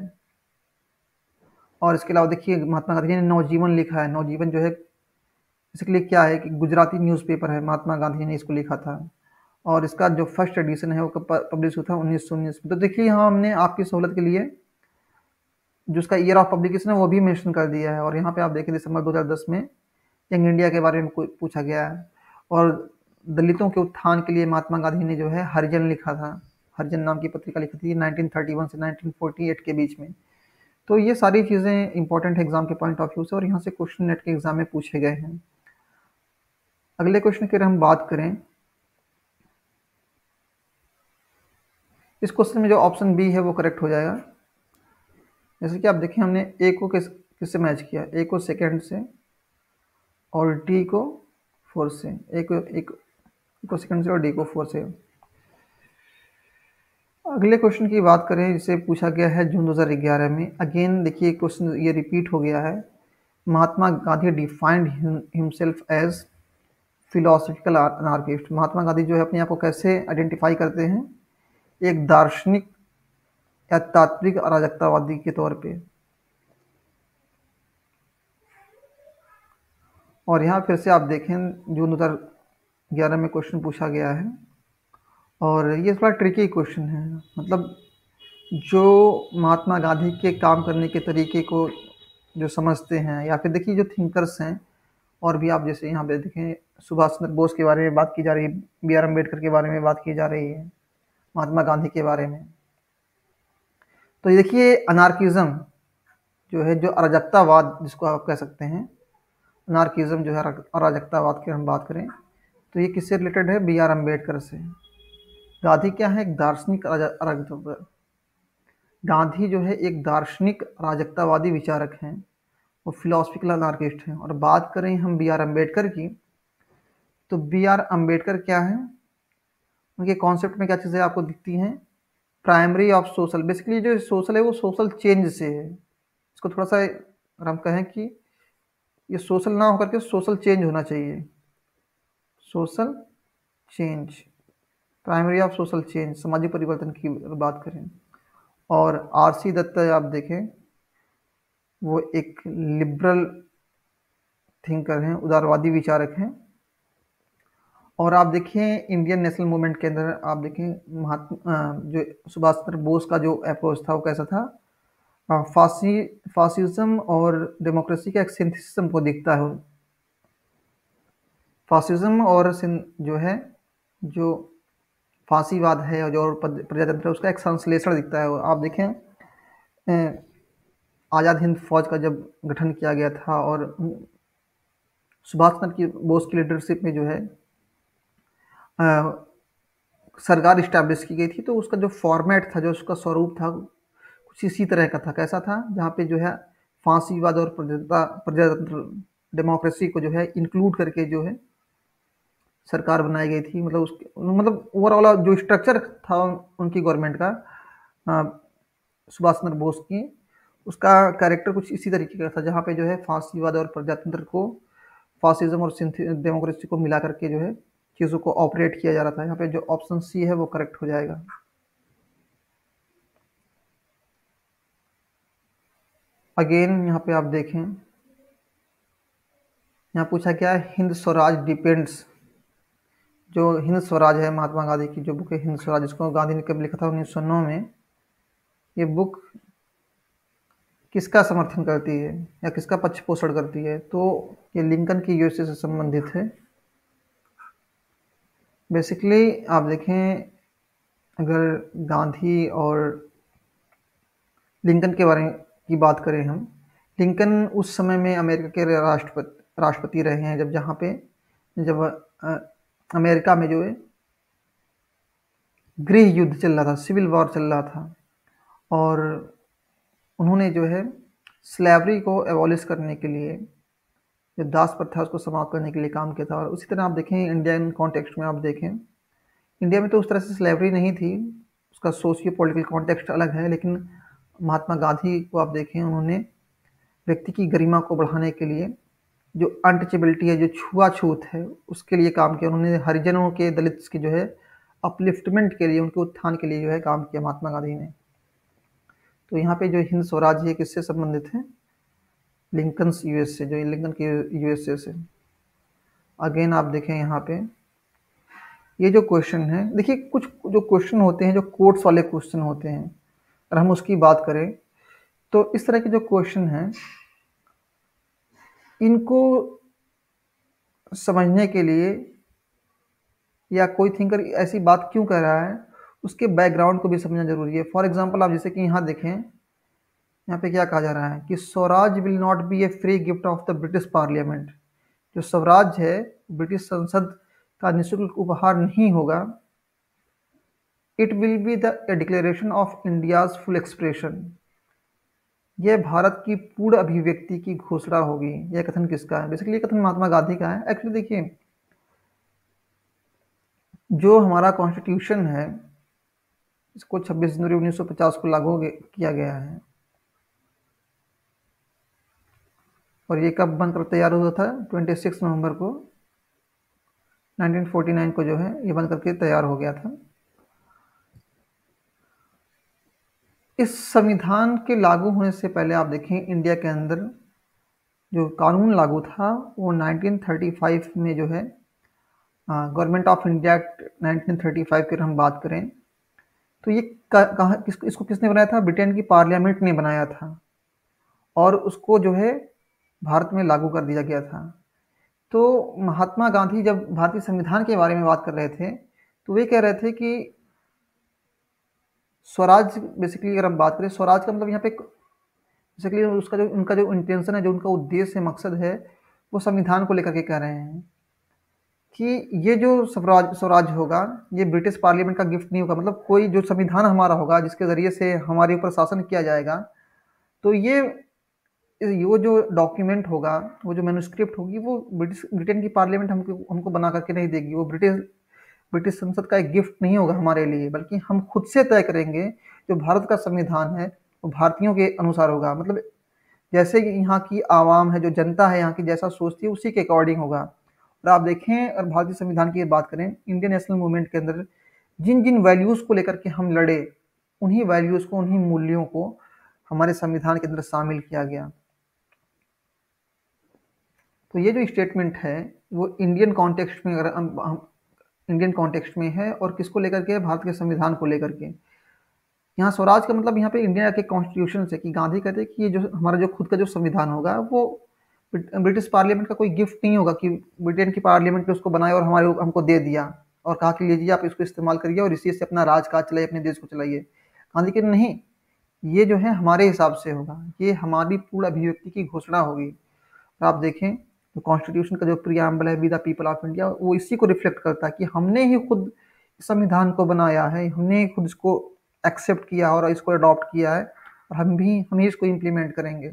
और इसके अलावा देखिए, महात्मा गांधी ने नवजीवन लिखा है। नवजीवन जो है बेसिकली क्या है कि गुजराती न्यूज़पेपर है, महात्मा गांधी ने इसको लिखा था और इसका जो फर्स्ट एडिशन है वो कब पब्लिश हुआ था? उन्नीस सौ उन्नीस में। तो देखिए, यहाँ हमने आपकी सहूलत के लिए जो उसका ईयर ऑफ पब्लिकेशन है वो भी मेंशन कर दिया है। और यहाँ पे आप देखें, दिसंबर दो हज़ार दस में यंग इंडिया के बारे में पूछा गया है। और दलितों के उत्थान के लिए महात्मा गांधी ने जो है हरिजन लिखा था, हरिजन नाम की पत्रिका लिखी थी नाइनटीन थर्टी वन से नाइनटीन फोर्टी एट के बीच में। तो ये सारी चीज़ें इंपॉर्टेंट है एग्जाम के पॉइंट ऑफ व्यू से, और यहाँ से क्वेश्चन नेट के एग्जाम में पूछे गए हैं। अगले क्वेश्चन की अगर हम बात करें, इस क्वेश्चन में जो ऑप्शन बी है वो करेक्ट हो जाएगा। जैसे कि आप देखें, हमने ए को किस किससे मैच किया, ए को सेकेंड से और डी को फोर्थ से, ए को एक को सेकेंड से और डी को फोर्थ से। अगले क्वेश्चन की बात करें, जिसे पूछा गया है जून दो हज़ार ग्यारह में। अगेन देखिए क्वेश्चन ये रिपीट हो गया है। Mahatma Gandhi defined himself as philosophical anarchist. Mahatma Gandhi जो है अपने आप को कैसे आइडेंटिफाई करते हैं, एक दार्शनिक या तात्विक अराजकतावादी के तौर पे। और यहाँ फिर से आप देखें जून दो हज़ार ग्यारह में क्वेश्चन पूछा गया है, और ये थोड़ा ट्रिकी क्वेश्चन है। मतलब जो महात्मा गांधी के काम करने के तरीके को जो समझते हैं, या फिर देखिए जो थिंकर्स हैं, और भी आप जैसे यहाँ पे देखें सुभाष चंद्र बोस के बारे में बात की जा रही है, बी आर अम्बेडकर के बारे में बात की जा रही है, महात्मा गांधी के बारे में। तो ये देखिए अनार्किज्म जो है, जो अराजकतावाद जिसको आप कह सकते हैं, अनार्किज्म जो है अराजकतावाद की हम बात करें तो ये किससे रिलेटेड है, बी आर अम्बेडकर से। गांधी क्या है, एक दार्शनिक अराजकता गांधी जो है एक दार्शनिक अराजकतावादी विचारक हैं, वो फिलोसफिकल अनार्किस्ट हैं। और बात करें हम बी आर अम्बेडकर की, तो बी आर अम्बेडकर क्या है, उनके कॉन्सेप्ट में क्या चीज़ें आपको दिखती हैं, प्राइमरी ऑफ सोशल। बेसिकली जो सोशल है वो सोशल चेंज से है। इसको थोड़ा सा अगर हम कहें कि ये सोशल ना होकर के सोशल चेंज होना चाहिए, social change, primary of social change, सामाजिक परिवर्तन की बात करें। और आर सी दत्त आप देखें, वो एक लिबरल थिंकर हैं, उदारवादी विचारक हैं। और आप देखें इंडियन नेशनल मूवमेंट के अंदर आप देखें महात्मा जो सुभाष चंद्र बोस का जो अप्रोच था वो कैसा था, फासी फासिज्म और डेमोक्रेसी का एक सिंथेसिस हमको दिखता है। फासिज्म और जो है जो फांसीवाद है और जो प्रजातंत्र है उसका एक संश्लेषण दिखता है। आप देखें आज़ाद हिंद फौज का जब गठन किया गया था और सुभाष चंद्र की बोस की लीडरशिप में जो है आ, सरकार इस्टेब्लिश की गई थी, तो उसका जो फॉर्मेट था, जो उसका स्वरूप था, कुछ इसी तरह का था। कैसा था, जहाँ पे जो है फांसीवाद और प्रजाता प्रजातंत्र डेमोक्रेसी को जो है इंक्लूड करके जो है सरकार बनाई गई थी। मतलब उसके मतलब ओवरऑल जो स्ट्रक्चर था उनकी गवर्नमेंट का, सुभाष चंद्र बोस की, उसका कैरेक्टर कुछ इसी तरीके का था, जहाँ पे जो है फांसीवाद और प्रजातंत्र को, फासिज्म और डेमोक्रेसी को मिला करके जो है चीज़ों को ऑपरेट किया जा रहा था। यहाँ पे जो ऑप्शन सी है वो करेक्ट हो जाएगा। अगेन यहाँ पे आप देखें, यहाँ पूछा क्या है, हिंद स्वराज डिपेंड्स। जो हिंद स्वराज है, महात्मा गांधी की जो बुक है हिंद स्वराज, जिसको गांधी ने कब लिखा था, उन्नीस सौ नौ में। ये बुक किसका समर्थन करती है या किसका पक्ष पोषण करती है, तो ये लिंकन की यूएसए से संबंधित है। बेसिकली आप देखें, अगर गांधी और लिंकन के बारे की बात करें हम, लिंकन उस समय में अमेरिका के राष्ट्रपति राष्ट्रपति रहे हैं, जब जहाँ पे जब आ, अमेरिका में जो है गृह युद्ध चल रहा था, सिविल वॉर चल रहा था, और उन्होंने जो है स्लेवरी को एबॉलिश करने के लिए, जो दास प्रथा उसको समाप्त करने के लिए काम किया था। और उसी तरह आप देखें इंडियन कॉन्टेक्स्ट में, आप देखें इंडिया में तो उस तरह से स्लेवरी नहीं थी, उसका सोशियो पॉलिटिकल कॉन्टेक्स्ट अलग है, लेकिन महात्मा गांधी को आप देखें, उन्होंने व्यक्ति की गरिमा को बढ़ाने के लिए, जो अनटचेबिलिटी है, जो छुआछूत है, उसके लिए काम किया। उन्होंने हरिजनों के, दलित की जो है अपलिफ्टमेंट के लिए, उनके उत्थान के लिए जो है काम किया महात्मा गांधी ने। तो यहाँ पे जो हिंद स्वराज है किससे संबंधित है, लिंकन्स यूएस से, जो लिंकन के यूएसए से। अगेन आप देखें यहाँ पे ये जो क्वेश्चन है, देखिए कुछ जो क्वेश्चन होते हैं जो कोट्स वाले क्वेश्चन होते हैं, अगर हम उसकी बात करें तो इस तरह के जो क्वेश्चन हैं, इनको समझने के लिए या कोई थिंकर ऐसी बात क्यों कह रहा है, उसके बैकग्राउंड को भी समझना जरूरी है। फॉर एग्जांपल आप जैसे कि यहाँ देखें यहाँ पे क्या कहा जा रहा है कि swaraj will not be a free gift of the British parliament. जो स्वराज है ब्रिटिश संसद का निःशुल्क उपहार नहीं होगा। It will be the declaration of India's full expression. यह भारत की पूर्ण अभिव्यक्ति की घोषणा होगी। यह कथन किसका है? बेसिकली ये कथन महात्मा गांधी का है। एक्चुअली देखिए, जो हमारा कॉन्स्टिट्यूशन है इसको छब्बीस जनवरी उन्नीस सौ पचास को लागू किया गया है, और ये कब बनकर तैयार हुआ था? छब्बीस नवंबर को उन्नीस सौ उनचास को जो है ये बन करके तैयार हो गया था। इस संविधान के लागू होने से पहले आप देखें, इंडिया के अंदर जो कानून लागू था वो उन्नीस सौ पैंतीस में जो है गवर्नमेंट ऑफ इंडिया एक्ट उन्नीस सौ पैंतीस की हम बात करें तो ये कहाँ किस, इसको किसने बनाया था? ब्रिटेन की पार्लियामेंट ने बनाया था, और उसको जो है भारत में लागू कर दिया गया था। तो महात्मा गांधी जब भारतीय संविधान के बारे में बात कर रहे थे तो वे कह रहे थे कि स्वराज, बेसिकली अगर हम बात करें स्वराज का मतलब यहाँ पे बेसिकली उसका जो उनका जो इंटेंशन है, जो उनका उद्देश्य है, मकसद है, वो संविधान को लेकर के कह रहे हैं कि ये जो स्वराज स्वराज होगा ये ब्रिटिश पार्लियामेंट का गिफ्ट नहीं होगा। मतलब कोई जो संविधान हमारा होगा जिसके ज़रिए से हमारे ऊपर शासन किया जाएगा, तो ये वो जो डॉक्यूमेंट होगा, वो जो मैन्युस्क्रिप्ट होगी, वो ब्रिटिश ब्रिटेन की पार्लियामेंट हमको हमको बना करके नहीं देगी। वो ब्रिटिश ब्रिटिश संसद का एक गिफ्ट नहीं होगा हमारे लिए, बल्कि हम खुद से तय करेंगे। जो भारत का संविधान है वो भारतीयों के अनुसार होगा। मतलब जैसे कि यहाँ की आवाम है, जो जनता है यहाँ की, जैसा सोचती है उसी के अकॉर्डिंग होगा। और आप देखें, और भारतीय संविधान की बात करें, इंडियन नेशनल मूवमेंट के अंदर जिन जिन वैल्यूज़ को लेकर के हम लड़े, उन्हीं वैल्यूज़ को, उन्हीं मूल्यों को हमारे संविधान के अंदर शामिल किया गया। तो ये जो स्टेटमेंट है वो इंडियन कॉन्टेक्स्ट में, अगर हम इंडियन कॉन्टेक्स्ट में है, और किसको लेकर के? भारत के संविधान को लेकर के। यहाँ स्वराज का मतलब यहाँ पे इंडिया के कॉन्स्टिट्यूशन से, कि गांधी कहते हैं कि ये जो हमारा जो खुद का जो संविधान होगा वो ब्रिटिश पार्लियामेंट का कोई गिफ्ट नहीं होगा कि ब्रिटेन की पार्लियामेंट ने उसको बनाया और हमारे हमको दे दिया और कहा कि लीजिए आप इसको इस्तेमाल करिए और इसी से अपना राजकाज चलाइए, अपने देश को चलाइए। गांधी कहते नहीं, ये जो है हमारे हिसाब से होगा, ये हमारी पूर्ण अभिव्यक्ति की घोषणा होगी। तो आप देखें तो कॉन्स्टिट्यूशन का जो प्रियम्बल है, we the people of India, वो इसी को रिफ्लेक्ट करता है कि हमने ही खुद संविधान को बनाया है, हमने ही खुद इसको एक्सेप्ट किया और इसको अडॉप्ट किया है, और हम भी हम ही इसको इम्प्लीमेंट करेंगे।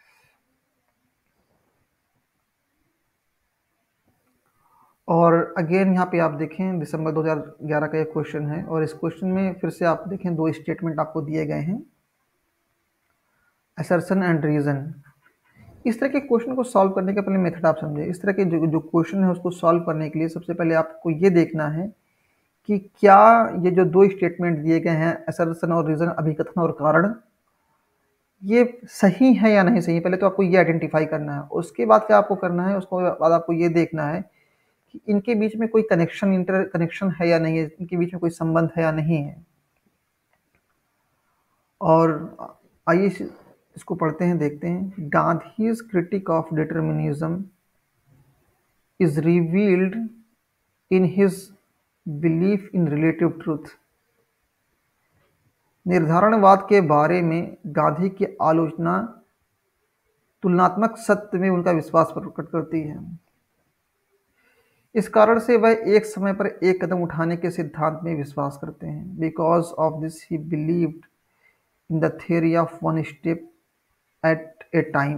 और अगेन यहाँ पे आप देखें दिसंबर दो हज़ार ग्यारह का एक क्वेश्चन है, और इस क्वेश्चन में फिर से आप देखें दो स्टेटमेंट आपको दिए गए हैं, असर्शन एंड रीजन। इस तरह के क्वेश्चन को सॉल्व करने का पहले मेथड आप समझे। इस तरह के जो जो क्वेश्चन है उसको सॉल्व करने के लिए सबसे पहले आपको ये देखना है कि क्या ये जो दो स्टेटमेंट दिए गए हैं, असर्शन और रीजन, अभिकथन और कारण, ये सही है या नहीं सही। पहले तो आपको ये आइडेंटिफाई करना है। उसके बाद क्या आपको करना है, उसके बाद आपको ये देखना है कि इनके बीच में कोई कनेक्शन, इंटर कनेक्शन है या नहीं है, इनके बीच में कोई संबंध है या नहीं है। और आइए इसको पढ़ते हैं, देखते हैं। Gandhi's critique of determinism is revealed in his belief in relative truth. निर्धारणवाद के बारे में गांधी की आलोचना तुलनात्मक सत्य में उनका विश्वास प्रकट करती है। इस कारण से वह एक समय पर एक कदम उठाने के सिद्धांत में विश्वास करते हैं। Because of this he believed in the theory of one step at a time.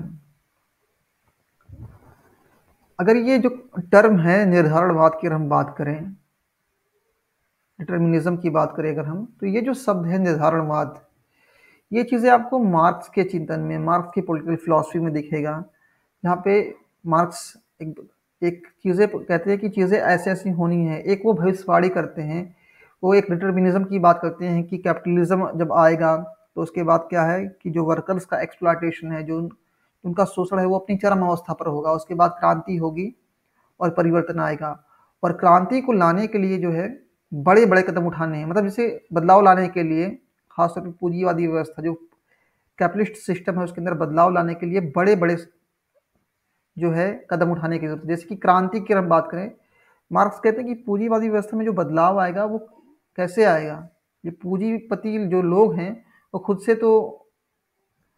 अगर ये जो टर्म है निर्धारणवाद की, अगर हम बात करें, डिटर्मिनिज्म की बात करें अगर हम, तो ये जो शब्द है निर्धारणवाद, ये चीज़ें आपको मार्क्स के चिंतन में, मार्क्स की पॉलिटिकल फिलॉसफी में दिखेगा। यहाँ पे मार्क्स एक एक चीज़ें कहते हैं कि चीज़ें ऐसे ऐसी होनी है। एक वो भविष्यवाणी करते हैं, वो एक डिटर्मिनिज्म की बात करते हैं कि कैपिटलिज्म जब आएगा तो उसके बाद क्या है कि जो वर्कर्स का एक्सप्लॉयटेशन है, जो उनका शोषण है, वो अपनी चरम अवस्था पर होगा। उसके बाद क्रांति होगी और परिवर्तन आएगा, और क्रांति को लाने के लिए जो है बड़े बड़े कदम उठाने हैं। मतलब जैसे बदलाव लाने के लिए, खासतौर पर पूंजीवादी व्यवस्था जो कैपिटलिस्ट सिस्टम है उसके अंदर बदलाव लाने के लिए बड़े बड़े जो है कदम उठाने की जरूरत है। जैसे कि क्रांति की हम बात करें, मार्क्स कहते हैं कि पूंजीवादी व्यवस्था में जो बदलाव आएगा वो कैसे आएगा। ये पूंजीपति जो लोग हैं वो खुद से तो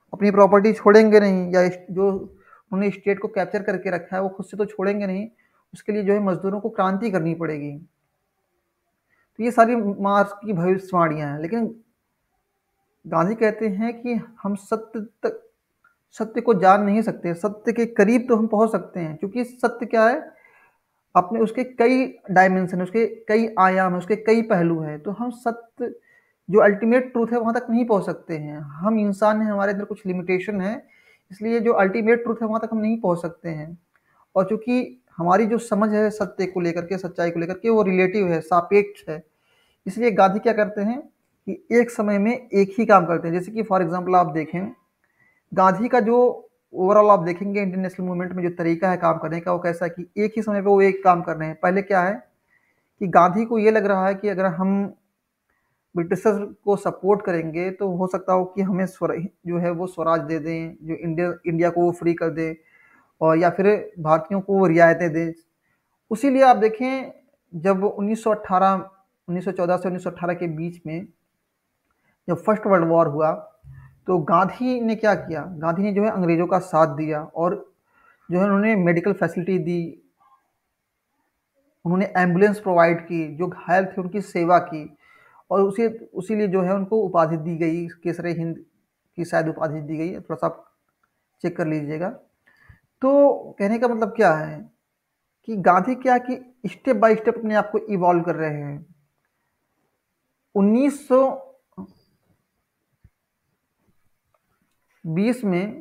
अपनी प्रॉपर्टी छोड़ेंगे नहीं, या जो उन्होंने स्टेट को कैप्चर करके रखा है वो खुद से तो छोड़ेंगे नहीं, उसके लिए जो है मजदूरों को क्रांति करनी पड़ेगी। तो ये सारी मार्क्स की भविष्यवाणियां हैं। लेकिन गांधी कहते हैं कि हम सत्य तक सत्य को जान नहीं सकते, सत्य के करीब तो हम पहुंच सकते हैं, क्योंकि सत्य क्या है, अपने उसके कई डायमेंशन, उसके कई आयाम है, उसके कई पहलू हैं। तो हम सत्य जो अल्टीमेट ट्रूथ है वहां तक नहीं पहुंच सकते हैं। हम इंसान हैं, हमारे अंदर कुछ लिमिटेशन है, इसलिए जो अल्टीमेट ट्रूथ है वहां तक हम नहीं पहुंच सकते हैं। और चूंकि हमारी जो समझ है सत्य को लेकर के, सच्चाई को लेकर के, वो रिलेटिव है, सापेक्ष है, इसलिए गांधी क्या करते हैं कि एक समय में एक ही काम करते हैं। जैसे कि फॉर एग्जाम्पल आप देखें, गांधी का जो ओवरऑल आप देखेंगे इंटरनेशनल मूवमेंट में जो तरीका है काम करने का, वो कैसा है कि एक ही समय पे वो एक काम कर रहे हैं। पहले क्या है कि गांधी को ये लग रहा है कि अगर हम ब्रिटिशर्स को सपोर्ट करेंगे तो हो सकता हो कि हमें स्वर जो है वो स्वराज दे दें, जो इंडिया इंडिया को वो फ्री कर दें, और या फिर भारतीयों को वो रियायतें दें। उसी लिए आप देखें, जब उन्नीस सौ अठारह उन्नीस सौ चौदह से उन्नीस सौ अठारह के बीच में जब फर्स्ट वर्ल्ड वॉर हुआ, तो गांधी ने क्या किया, गांधी ने जो है अंग्रेजों का साथ दिया, और जो है उन्होंने मेडिकल फैसिलिटी दी, उन्होंने एम्बुलेंस प्रोवाइड की, जो घायल थे उनकी सेवा की, और उसी उसी लिए जो है उनको उपाधि दी गई, केसरे हिंद की शायद उपाधि दी गई है, थोड़ा सा आप चेक कर लीजिएगा। तो कहने का मतलब क्या है कि गांधी क्या कि स्टेप बाय स्टेप अपने आप को इवॉल्व कर रहे हैं। उन्नीस सौ बीस में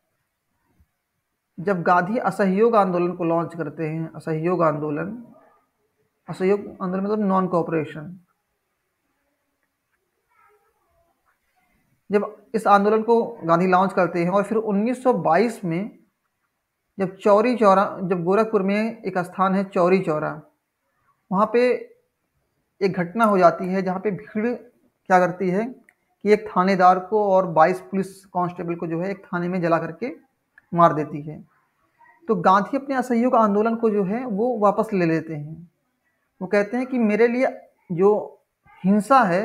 जब गांधी असहयोग आंदोलन को लॉन्च करते हैं, असहयोग आंदोलन असहयोग आंदोलन मतलब नॉन कोऑपरेशन, जब इस आंदोलन को गांधी लॉन्च करते हैं, और फिर उन्नीस सौ बाईस में जब चौरी चौरा, जब गोरखपुर में एक स्थान है चौरी चौरा, वहाँ पे एक घटना हो जाती है जहाँ पे भीड़ क्या करती है कि एक थानेदार को और बाईस पुलिस कांस्टेबल को जो है एक थाने में जला करके मार देती है। तो गांधी अपने असहयोग आंदोलन को जो है वो वापस ले लेते हैं। वो कहते हैं कि मेरे लिए जो हिंसा है,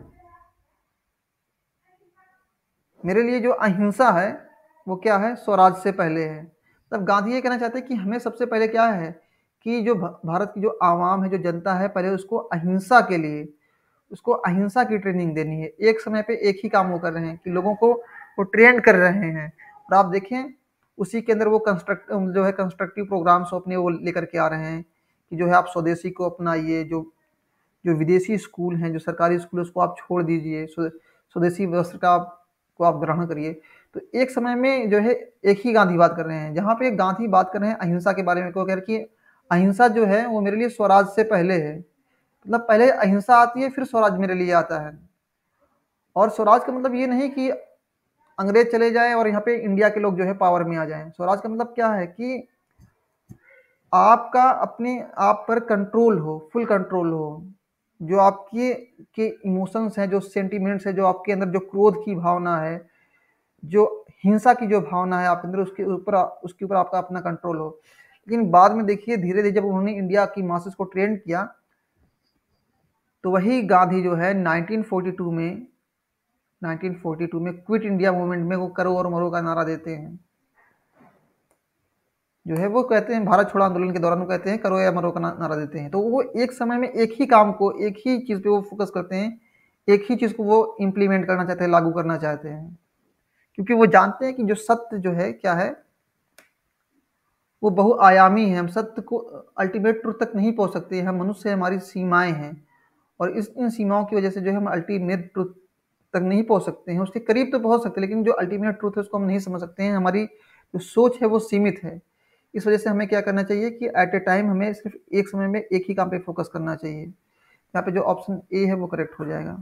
मेरे लिए जो अहिंसा है वो क्या है, स्वराज से पहले है। तब गांधी ये कहना चाहते हैं कि हमें सबसे पहले क्या है कि जो भारत की जो आवाम है, जो जनता है, पहले उसको अहिंसा के लिए, उसको अहिंसा की ट्रेनिंग देनी है। एक समय पे एक ही काम वो कर रहे हैं कि लोगों को वो ट्रेन कर रहे हैं। और आप देखें उसी के अंदर वो कंस्ट्रक्ट जो है कंस्ट्रक्टिव प्रोग्राम्स अपने वो लेकर के आ रहे हैं कि जो है आप स्वदेशी को अपनाइए, जो जो विदेशी स्कूल हैं, जो सरकारी स्कूल उसको आप छोड़ दीजिए, स्वदेशी व्यवस्था का को आप ग्रहण करिए। तो एक समय में जो है एक ही गांधी बात कर रहे हैं, जहाँ पे गांधी बात कर रहे हैं अहिंसा के बारे में, को कह रहे कि अहिंसा जो है वो मेरे लिए स्वराज से पहले है। मतलब पहले अहिंसा आती है, फिर स्वराज मेरे लिए आता है। और स्वराज का मतलब ये नहीं कि अंग्रेज चले जाए और यहाँ पे इंडिया के लोग जो है पावर में आ जाएं। स्वराज का मतलब क्या है कि आपका अपने आप पर कंट्रोल हो, फुल कंट्रोल हो, जो आपके के इमोशंस हैं, जो सेंटिमेंट्स है, जो आपके अंदर जो क्रोध की भावना है, जो हिंसा की जो भावना है आपके अंदर, उसके ऊपर उसके ऊपर आपका अपना कंट्रोल हो। लेकिन बाद में देखिए धीरे धीरे जब उन्होंने इंडिया की मासेस को ट्रेन किया, तो वही गांधी जो है नाइनटीन फोर्टी टू में नाइनटीन फोर्टी टू में क्विट इंडिया मूवमेंट में वो करो और मरो का नारा देते हैं। जो है वो कहते हैं भारत छोड़ो आंदोलन के दौरान वो कहते हैं करो या मरो का नारा देते हैं। तो वो एक समय में एक ही काम को, एक ही चीज़ पे वो फोकस करते हैं, एक ही चीज़ को वो इम्प्लीमेंट करना चाहते हैं, लागू करना चाहते हैं, क्योंकि वो जानते हैं कि जो सत्य जो है क्या है वो बहुआयामी है। हम सत्य को अल्टीमेट ट्रुथ तक नहीं पहुंच सकते, हम मनुष्य, हमारी सीमाएं हैं, और इस इन सीमाओं की वजह से जो है हम अल्टीमेट ट्रुथ तक नहीं पहुंच सकते हैं। उसके करीब तो पहुंच सकते हैं, लेकिन जो अल्टीमेट ट्रुथ है उसको हम नहीं समझ सकते हैं। हमारी जो सोच है वो सीमित है। इस वजह से हमें क्या करना चाहिए कि एट ए टाइम हमें सिर्फ एक समय में एक ही काम पे फोकस करना चाहिए। यहाँ पे जो ऑप्शन ए है वो करेक्ट हो जाएगा।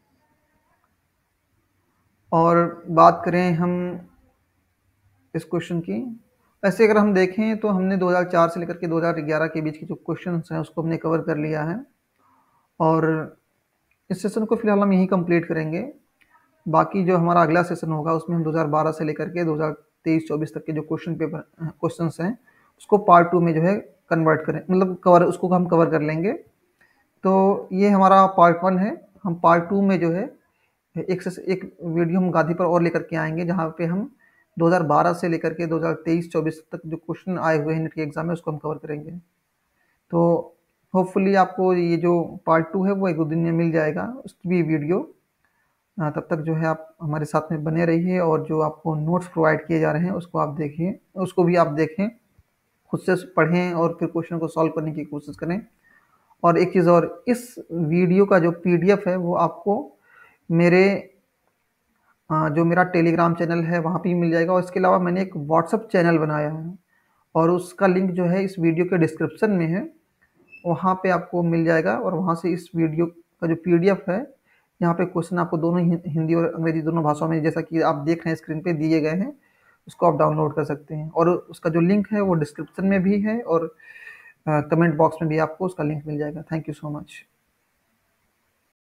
और बात करें हम इस क्वेश्चन की, ऐसे अगर हम देखें तो हमने दो हज़ार चार से लेकर के दो हज़ार ग्यारह के बीच के जो क्वेश्चन हैं उसको हमने कवर कर लिया है, और इस सेशन को फिलहाल हम यहीं कंप्लीट करेंगे। बाकी जो हमारा अगला सेशन होगा उसमें हम दो हज़ार बारह से लेकर के दो हज़ार तेईस चौबीस तक के जो क्वेश्चन पेपर क्वेश्चंस हैं उसको पार्ट टू में जो है कन्वर्ट करें, मतलब कवर उसको हम कवर कर लेंगे। तो ये हमारा पार्ट वन है। हम पार्ट टू में जो है एक से एक वीडियो हम गांधी पर और लेकर के आएंगे, जहाँ पे हम दो हज़ार बारह से लेकर के दो हज़ार तेईस चौबीस तक जो क्वेश्चन आए हुए हैं नेट के एग्जाम में, उसको हम कवर करेंगे। तो होपफुली आपको ये जो पार्ट टू है वो एक दो दिन में मिल जाएगा, उसकी भी वीडियो। तब तक जो है आप हमारे साथ में बने रहिए, और जो आपको नोट्स प्रोवाइड किए जा रहे हैं उसको आप देखिए, उसको भी आप देखें, खुद से पढ़ें और फिर क्वेश्चन को सॉल्व करने की कोशिश करें। और एक चीज़ और, इस वीडियो का जो पीडीएफ है वो आपको मेरे जो मेरा टेलीग्राम चैनल है वहाँ पे मिल जाएगा, और इसके अलावा मैंने एक व्हाट्सएप चैनल बनाया है और उसका लिंक जो है इस वीडियो के डिस्क्रिप्शन में है, वहाँ पे आपको मिल जाएगा। और वहाँ से इस वीडियो का जो पीडीएफ है, यहाँ पे क्वेश्चन आपको दोनों हिंदी और अंग्रेजी दोनों भाषाओं में, जैसा कि आप देख रहे हैं स्क्रीन पे दिए गए हैं, उसको आप डाउनलोड कर सकते हैं। और उसका जो लिंक है वो डिस्क्रिप्शन में भी है, और कमेंट बॉक्स में भी आपको उसका लिंक मिल जाएगा। Thank you so much.